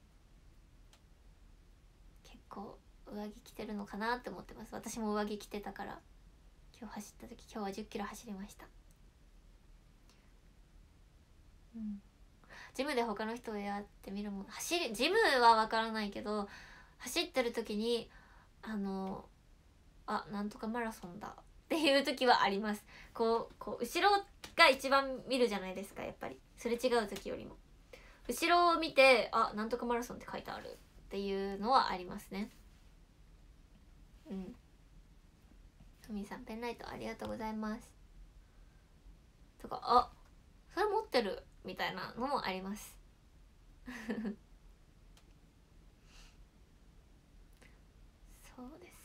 結構上着着てるのかなって思ってます。私も上着着てたから。今日走った時、今日はじゅっキロ走りました。うん、ジムで他の人をやってみるもん、走りジムは分からないけど、走ってる時にあのあなんとかマラソンだっていう時はあります。こうこう後ろが一番見るじゃないですか、やっぱりすれ違う時よりも後ろを見て、あなんとかマラソンって書いてあるっていうのはありますね。うん、トミーさん、ペンライトありがとうございます。とか、あそれ持ってるみたいなのもありますそうです。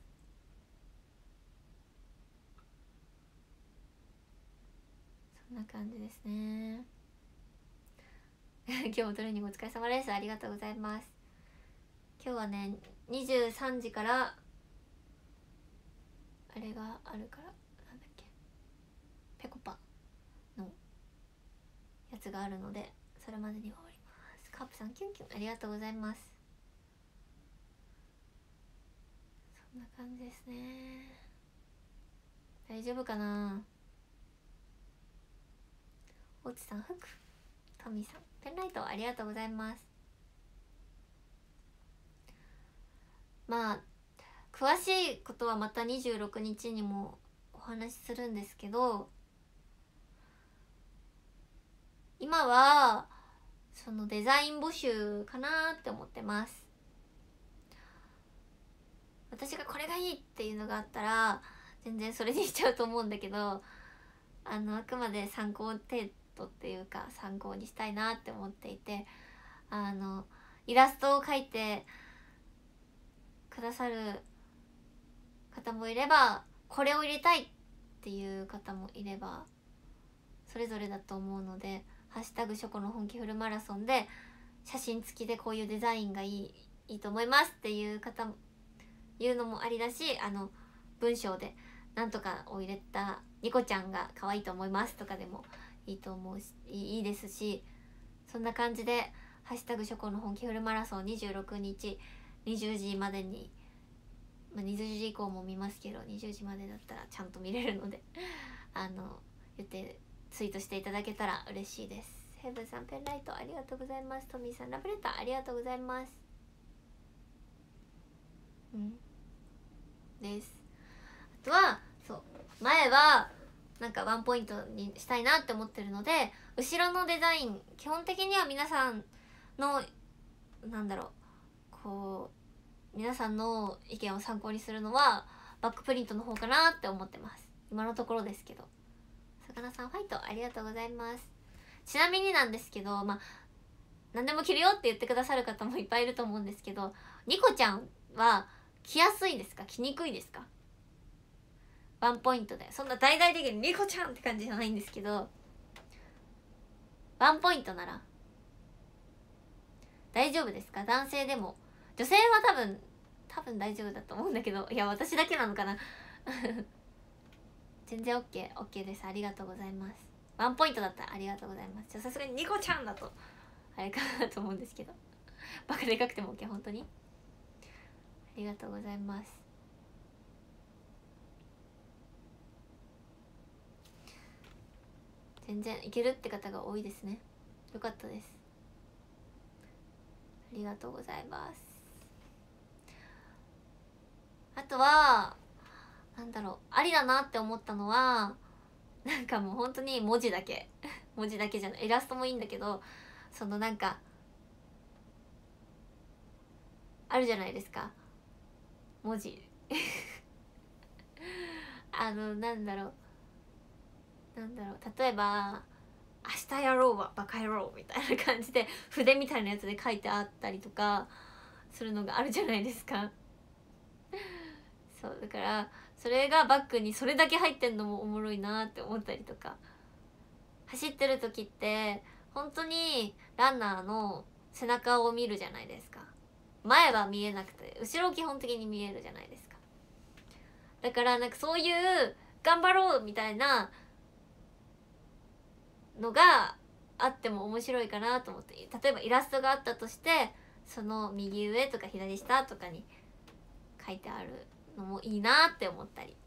そんな感じですね今日もトレーニングお疲れ様です。ありがとうございます。今日はねにじゅうさんじからあれがあるから、なんだっけ、ぺこぱのやつがあるので、それまでには終わります。カープさん、キュンキュンありがとうございます。そんな感じですね。大丈夫かな。おちさん、ふく、トミーさん、ペンライトありがとうございます。まあ詳しいことはまたにじゅうろくにちにもお話しするんですけど、今はそのデザイン募集かなって思ってます。私がこれがいいっていうのがあったら全然それにしちゃうと思うんだけど、あのあくまで参考程度っていうか参考にしたいなって思っていて、あのイラストを描いてくださる方もいれば、これを入れたいっていう方もいれば、それぞれだと思うので、ハッシュタグショコの本気フルマラソンで写真付きでこういうデザインがいいいいと思いますっていう方も言うのもありだし、あの文章でなんとかを入れたニコちゃんが可愛いと思いますとかでもいいと思うし、いいですし、そんな感じでハッシュタグショコの本気フルマラソンにじゅうろくにちにじゅうじまでに、まあ、にじゅうじ以降も見ますけどにじゅうじまでだったらちゃんと見れるのであの言ってツイートしていただけたら嬉しいです。ヘブンさん、ペンライトありがとうございます。トミーさん、ラブレターありがとうございます。うんです。あとはそう前はなんかワンポイントにしたいなって思ってるので、後ろのデザイン基本的には皆さんのなんだろうこう皆さんの意見を参考にするのはバックプリントの方かなって思ってます、今のところですけど。魚さんファイトありがとうございます。ちなみになんですけど、まあ何でも着るよって言ってくださる方もいっぱいいると思うんですけど、ニコちゃんは着やすいですか、着にくいですか？ワンポイントでそんな大々的にニコちゃんって感じじゃないんですけど、ワンポイントなら大丈夫ですか？男性でも。女性は多分多分大丈夫だと思うんだけど、いや私だけなのかな全然 OK OK です。ありがとうございます。ワンポイントだったらありがとうございます。じゃさすがにニコちゃんだとあれかなと思うんですけどバカでかくても OK。 本当にありがとうございます。全然いけるって方が多いですね。よかったです。ありがとうございます。あとはなんだろう、ありだなって思ったのはなんかもう本当に文字だけ文字だけじゃない、イラストもいいんだけど、そのなんかあるじゃないですか文字あのなんだろうなんだろう例えば「明日やろうはバカ野郎」みたいな感じで筆みたいなやつで書いてあったりとかするのがあるじゃないですかそうだからそれがバッグにそれだけ入ってんのもおもろいなって思ったりとか。走ってる時って本当にランナーの背中を見るじゃないですか。前は見えなくて後ろ基本的に見えるじゃないですか。だからなんかそういう頑張ろうみたいなのがあっても面白いかなと思って、例えばイラストがあったとしてその右上とか左下とかに書いてあるのもいいなって思ったり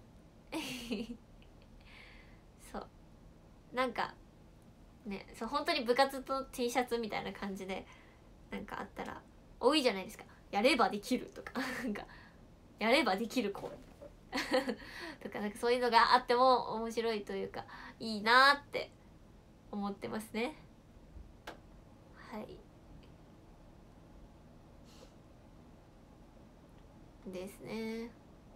そうなんかね、そう本当に部活と T シャツみたいな感じでなんかあったら多いじゃないですか。やればできるとかなんかやればできる子とかなんかそういうのがあっても面白いというかいいなって思ってますね。はいですね。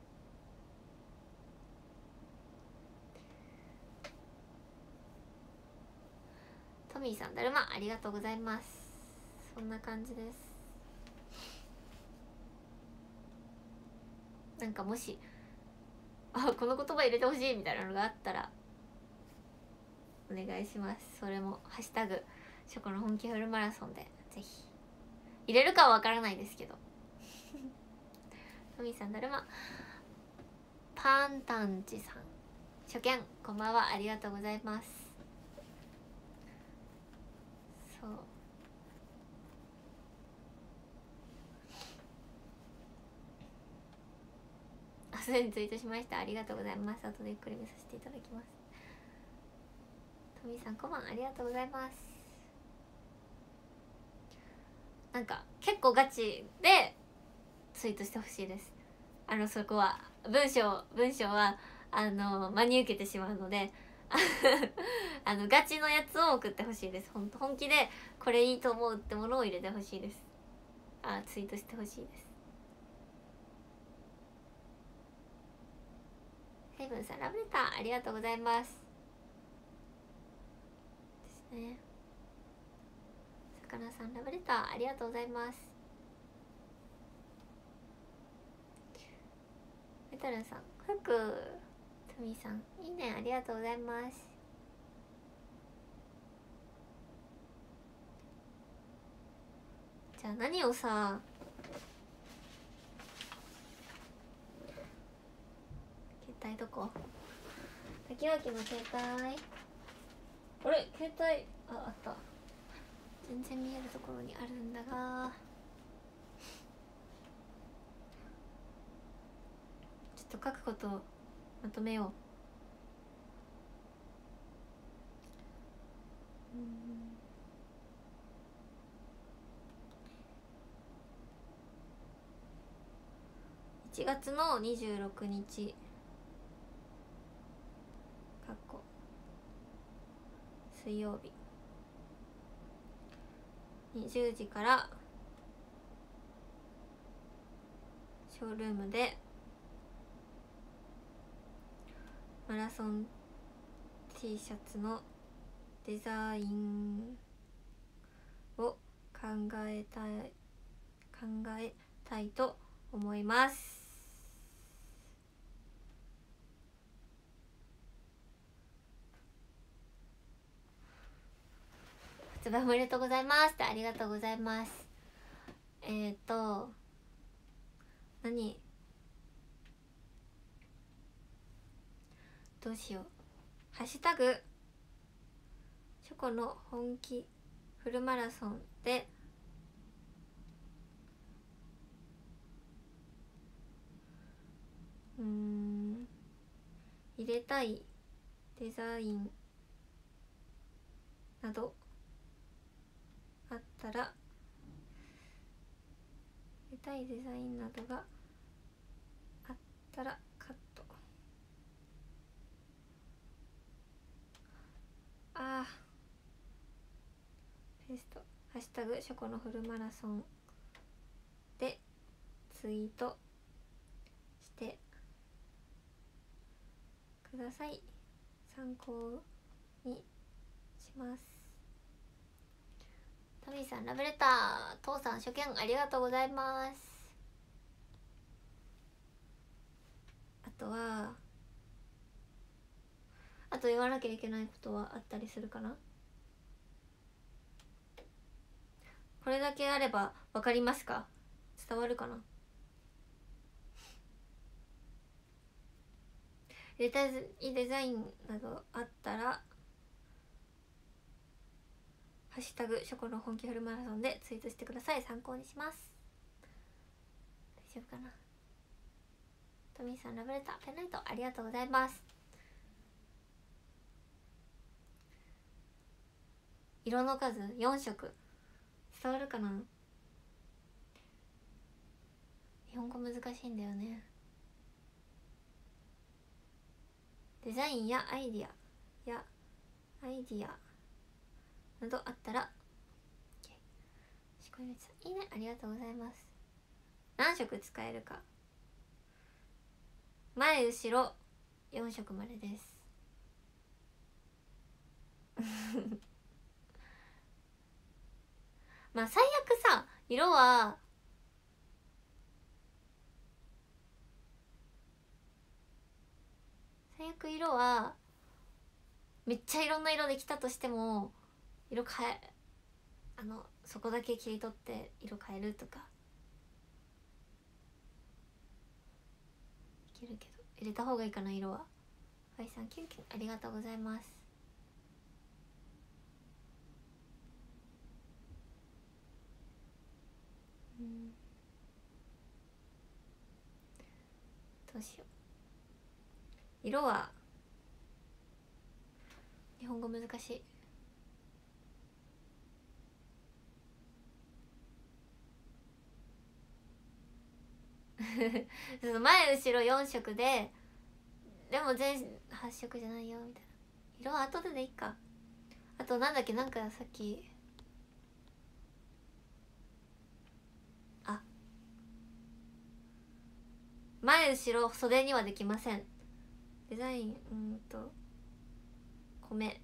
トミーさんだるまありがとうございます。そんな感じです。なんかもしあこの言葉入れてほしいみたいなのがあったらお願いします。それもハッシュタグショコの本気フルマラソンでぜひ入れるかはわからないですけどトミーさんだるまパンタンチさん初見こんばんはありがとうございます。そうあすでにツイートしました。ありがとうございます。後でゆっくり見させていただきます。トミーさんこんばんありがとうございます。なんか結構ガチでツイートしてほしいです。あのそこは文章文章はあの真に受けてしまうのであのガチのやつを送ってほしいです。ほん本気でこれいいと思うってものを入れてほしいです。あツイートしてほしいです。ヘイブンさんラブレターありがとうございますですね。魚さんラブレターありがとうございます。メタルさんフクトミーさんいいねありがとうございます。じゃあ何をさ携帯どこ滝脇の携帯あれ携帯ああった全然見えるところにあるんだがちょっと書くことをまとめよう。うんいちがつのにじゅうろくにちかっこ水曜日にじゅうじからショールームでマラソン T シャツのデザインを考えたい考えたいと思います。発売おめでとうございますってありがとうございます。えっ、ー、と何どうしよう。ハッシュタグチョコの本気フルマラソンでうーん入れたいデザインなどあったら入れたいデザインなどがあったらカット。あーペーストハッシュタグショコのフルマラソンでツイートしてください。参考にします。タミーさんラブレター、父さん初見ありがとうございます。あとはあと言わなきゃいけないことはあったりするかな。これだけあれば分かりますか？伝わるかな。入れたいデザインなどあったらハッシュタグショコの本気フルマラソンでツイートしてください。参考にします。大丈夫かな。トミーさんラブレターペンライトありがとうございます。色の数よんしょく伝わるかな。日本語難しいんだよね。デザインやアイディアやアイディアなどあったらしこみさんいいねありがとうございます。何色使えるか。前後ろよんしょくまでですまあ最悪さ色は最悪色はめっちゃいろんな色できたとしても色変えあのそこだけ切り取って色変えるとかいけるけど入れた方がいいかな。色はファイさんキュンキュンありがとうございます。うんどうしよう。色は日本語難しい前後ろよんしょくででも全はっしょくじゃないよみたいな。色は後ででいいか。あとなんだっけなんかさっきあ前後ろ袖にはできません。デザインうんと米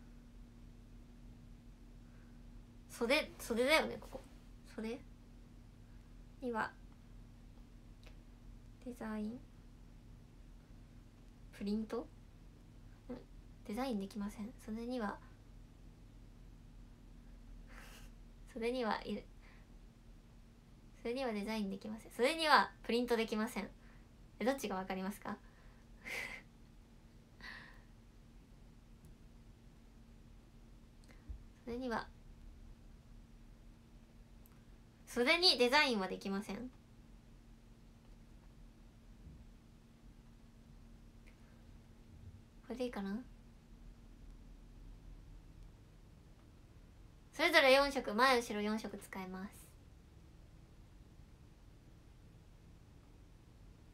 袖袖だよね。ここ袖にはデザインプリントデザインできません。袖には袖にはいる袖にはデザインできません。袖にはプリントできません。えどっちがわかりますか袖には袖にデザインはできません。これでいいかな。それぞれよんしょく前後ろよんしょく使えます。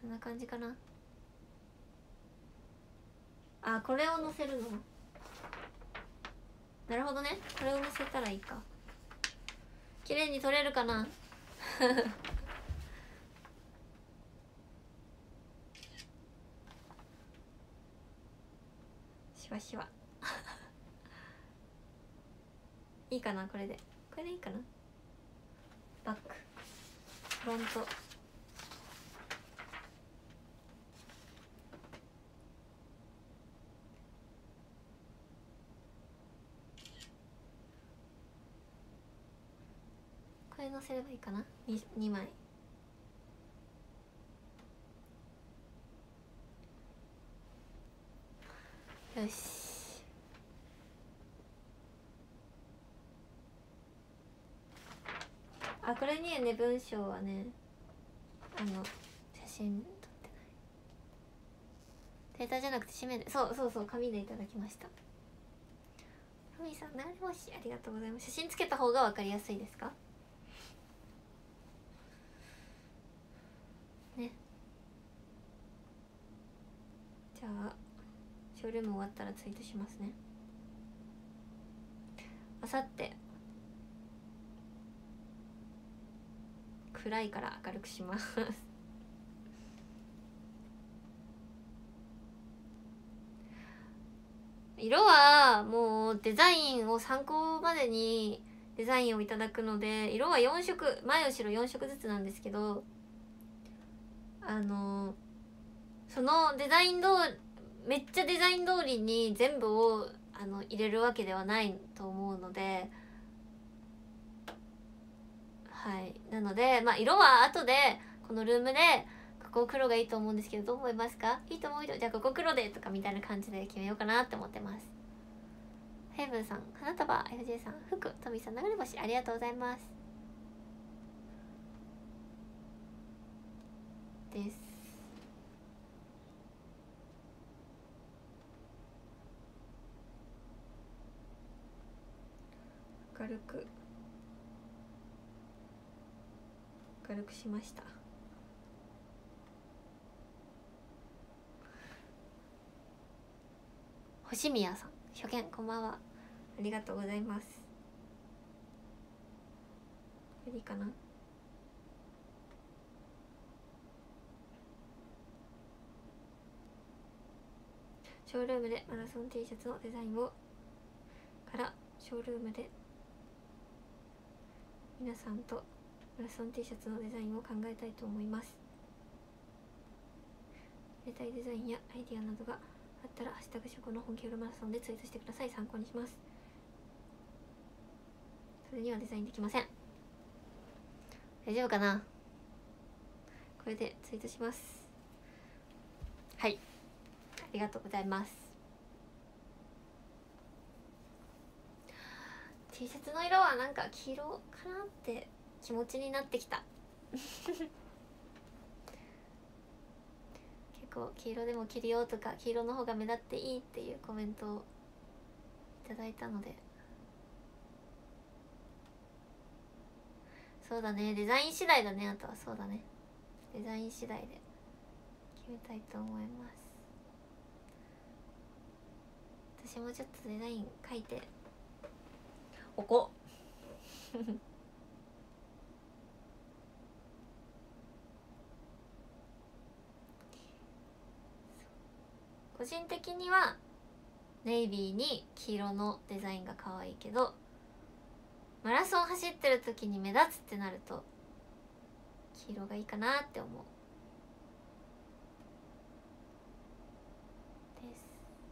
んな感じかな。あ、これを載せるの。なるほどね、これを載せたらいいか。綺麗に撮れるかなしわしわいいかな、これでこれでいいかな。バックフロントこれ載せればいいかな。 2, 2枚よし。あ、これにね、文章はね、あの写真撮ってない。データじゃなくて紙面で、そうそうそう、紙でいただきました。ふみさん、流れ星ありがとうございます。写真つけた方が分かりやすいですかね。じゃあショールーム終わったらツイートしますね。あさって暗いから明るくします色はもうデザインを参考までにデザインをいただくので、色はよん色、前後ろよん色ずつなんですけど、あのそのデザイン通り、めっちゃデザイン通りに全部をあの入れるわけではないと思うので、はい、なのでまあ色は後でこのルームでここ黒がいいと思うんですけどどう思いますか、いいと思う人じゃあここ黒でとかみたいな感じで決めようかなって思ってます。ヘイブンさん、花束 エフジェー さん、福トミさん、流れ星ありがとうございますです。明るく明るくしました。星宮さん、初見こんばんは、ありがとうございます。いいかな。ショールームでマラソン T シャツのデザインをからショールームで皆さんとマラソン T シャツのデザインを考えたいと思います。入れたいデザインやアイディアなどがあったらハッシュタグ食の本気夜マラソンでツイートしてください。参考にします。それにはデザインできません。大丈夫かな。これでツイートします。はい、ありがとうございます。 T シャツの色はなんか黄色かなって気持ちになってきた結構黄色でも着るよとか黄色の方が目立っていいっていうコメントをいただいたので、そうだね、デザイン次第だね。あとはそうだね、デザイン次第で決めたいと思います。私もちょっとデザイン書いておこ個人的にはネイビーに黄色のデザインが可愛いけど、マラソン走ってる時に目立つってなると黄色がいいかなって思うです。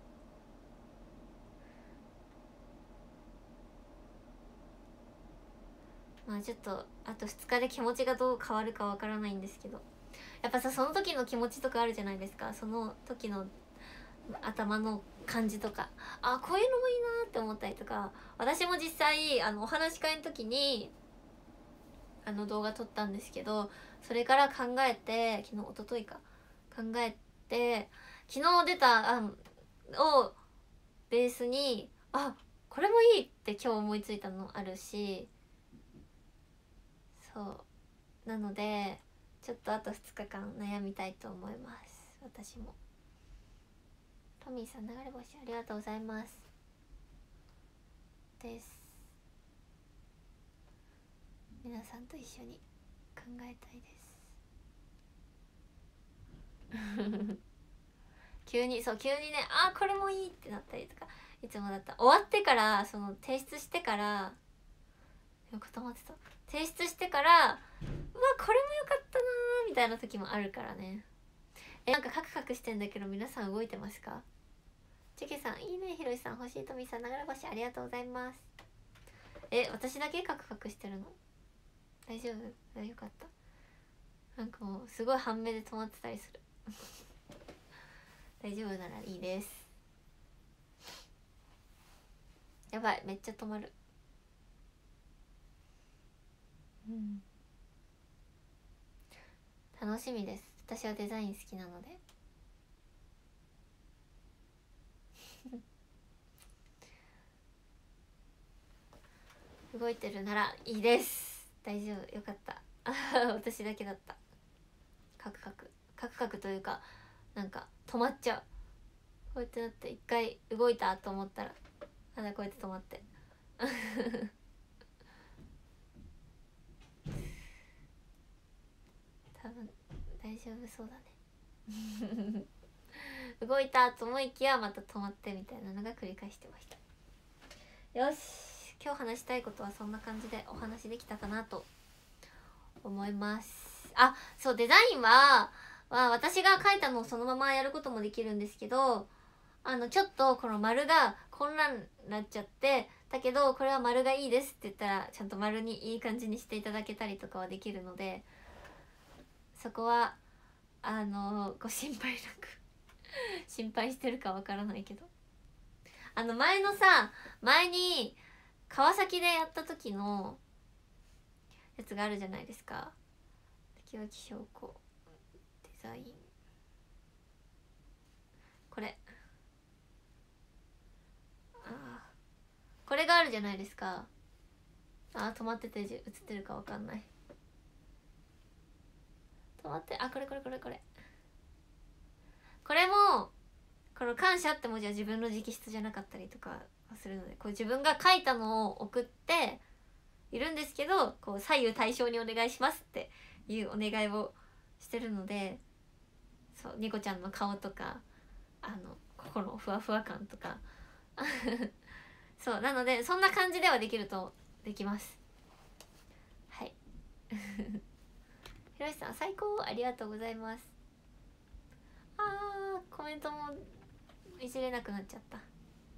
まあちょっとあとふつかで気持ちがどう変わるかわからないんですけど、やっぱさその時の気持ちとかあるじゃないですか。その時の頭の感じとか、あこういうのもいいなって思ったりとか、私も実際あのお話し会の時にあの動画撮ったんですけど、それから考えて昨日一昨日か考えて昨日出た案をベースにあこれもいいって今日思いついたのあるし、そうなのでちょっとあとふつかかん悩みたいと思います。私も。トミーさん流れ星ありがとうございますです。皆さんと一緒に考えたいです急にそう急にね、あーこれもいいってなったりとかいつもだった。終わってから、その提出してから、よく止まってた、提出してから、うわこれもよかったなーみたいな時もあるからね。え、なんかカクカクしてんだけど皆さん動いてますか？チェケさんいいね、ひろしさん、星とみさん、流れ星ありがとうございます。え、私だけカクカクしてるの？大丈夫？よかった。なんかもうすごい半目で止まってたりする大丈夫ならいいです。やばい、めっちゃ止まる。うん、楽しみです。私はデザイン好きなので動いてるならいいです。大丈夫、よかった私だけだった。カクカクカクカクというか、なんか止まっちゃう。こうやってなって一回動いたと思ったらまだこうやって止まって多分大丈夫そうだね動いたと思いきやまた止まってみたいなのが繰り返してました。よし、今日話したいことはそんな感じでお話できたかなと思います。あ、そう、デザインは、は私が書いたのをそのままやることもできるんですけど、あのちょっとこの丸が混乱になっちゃって、だけどこれは丸がいいですって言ったらちゃんと丸にいい感じにしていただけたりとかはできるので、そこはあのご心配なく心配してるかわからないけど、あの前のさ前に川崎でやった時のやつがあるじゃないですか。滝脇翔子デザイン、これあこれがあるじゃないですか。あ止まってて映ってるかわかんない。止まって、あこれこれこれこれこれもこの感謝って文字は自分の直筆じゃなかったりとかするので、こう自分が書いたのを送っているんですけど、こう左右対称にお願いしますっていうお願いをしてるので、そうニコちゃんの顔とかあのここのふわふわ感とかそうなのでそんな感じではできるとできます。はいひろしさん最高ありがとうございます。あーコメントもいじれなくなっちゃった。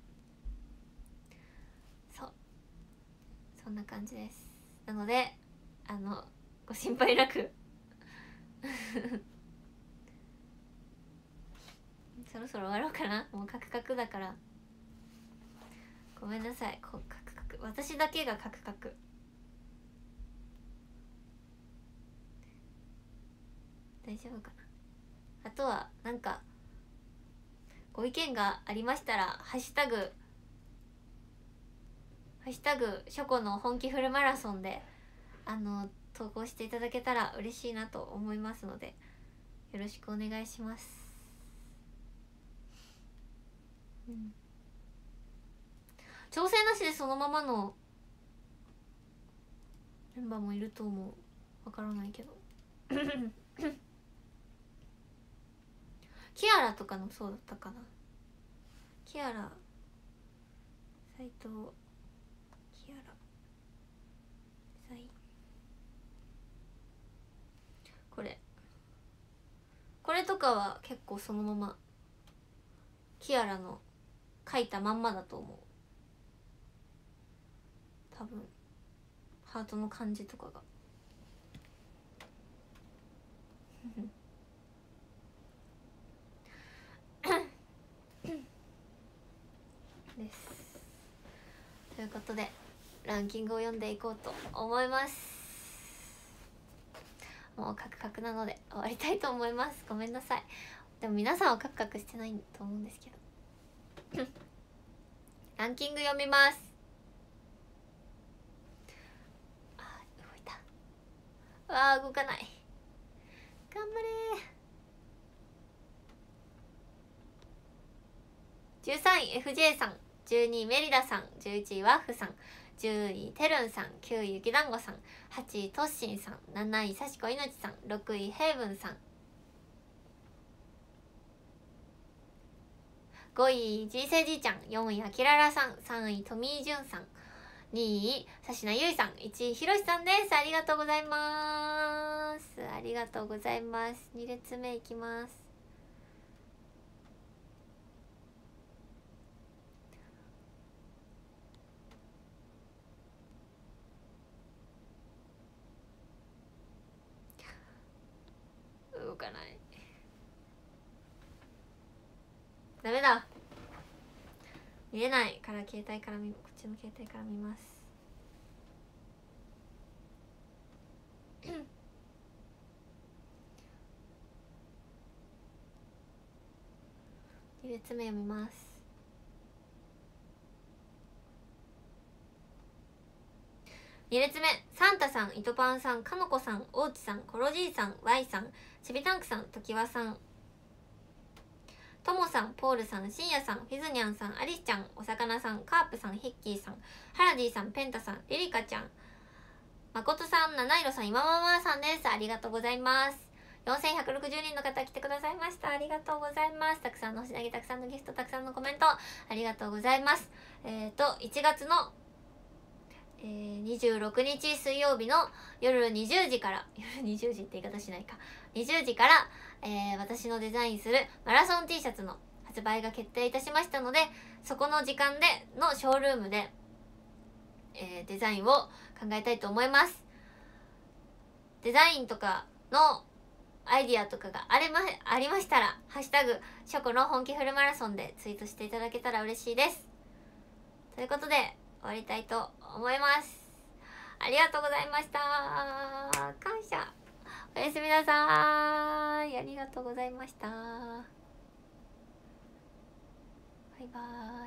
そうそんな感じです。なのであのご心配なくそろそろ終わろうかな。もうカクカクだからごめんなさい。こうカクカク、私だけがカクカク。大丈夫かな。あとはなんかご意見がありましたらハッシュタグハッシュタグショコの本気フルマラソンであの投稿していただけたら嬉しいなと思いますのでよろしくお願いします。うん、調整なしでそのままのメンバーもいると思う。わからないけどキアラとかのそうだったかな。キアラ斉藤キアラデザイン、これこれとかは結構そのままキアラの書いたまんまだと思う。多分ハートの感じとかがですということでランキングを読んでいこうと思います。もうカクカクなので終わりたいと思います。ごめんなさい。でも皆さんはカクカクしてないと思うんですけどランキング読みます。あ動いた。わー動かない。 頑張れ。じゅうさんい エフジェー さん、じゅうにいメリダさん、じゅういちいワッフさん、じゅういてるんさん、きゅういゆきだんごさん、はちいトッシンさん、なないさしこいのちさん、ろくいヘイブンさん、ごい人生じいちゃん、よんいあきららさん、さんいトミーじゅんさん、にいさしなゆいさん、いちいひろしさんです。ありがとうございます。ありがとうございます。に列目いきます。動かない。ダメだ、見えないから携帯から見、こっちの携帯から見ます。に列目読みます。に列目、サンタさん、糸パンさん、かのこさん、おうちさん、コロじいさん、Y さん、ちびタンクさん、ときわさん、ともさん、ポールさん、しんやさん、フィズニャンさん、アリスちゃん、おさかなさん、カープさん、ヒッキーさん、ハラディさん、ペンタさん、リリカちゃん、まことさん、七色さん、今ままさんです。ありがとうございます。よんせんひゃくろくじゅうにんの方来てくださいました。ありがとうございます。たくさんの星投げ、たくさんのギフト、たくさんのコメント、ありがとうございます。えっと、いちがつの、えー、にじゅうろくにち水曜日の夜にじゅうじから、夜にじゅうじって言い方しないか、にじゅうじから、えー、私のデザインするマラソン T シャツの発売が決定いたしましたので、そこの時間でのショールームで、えー、デザインを考えたいと思います。デザインとかのアイディアとかがあれまありましたら、ハッシュタグショコの本気フルマラソンでツイートしていただけたら嬉しいです。ということで終わりたいと思います。ありがとうございました。感謝。おやすみなさい。ありがとうございました。バイバーイ。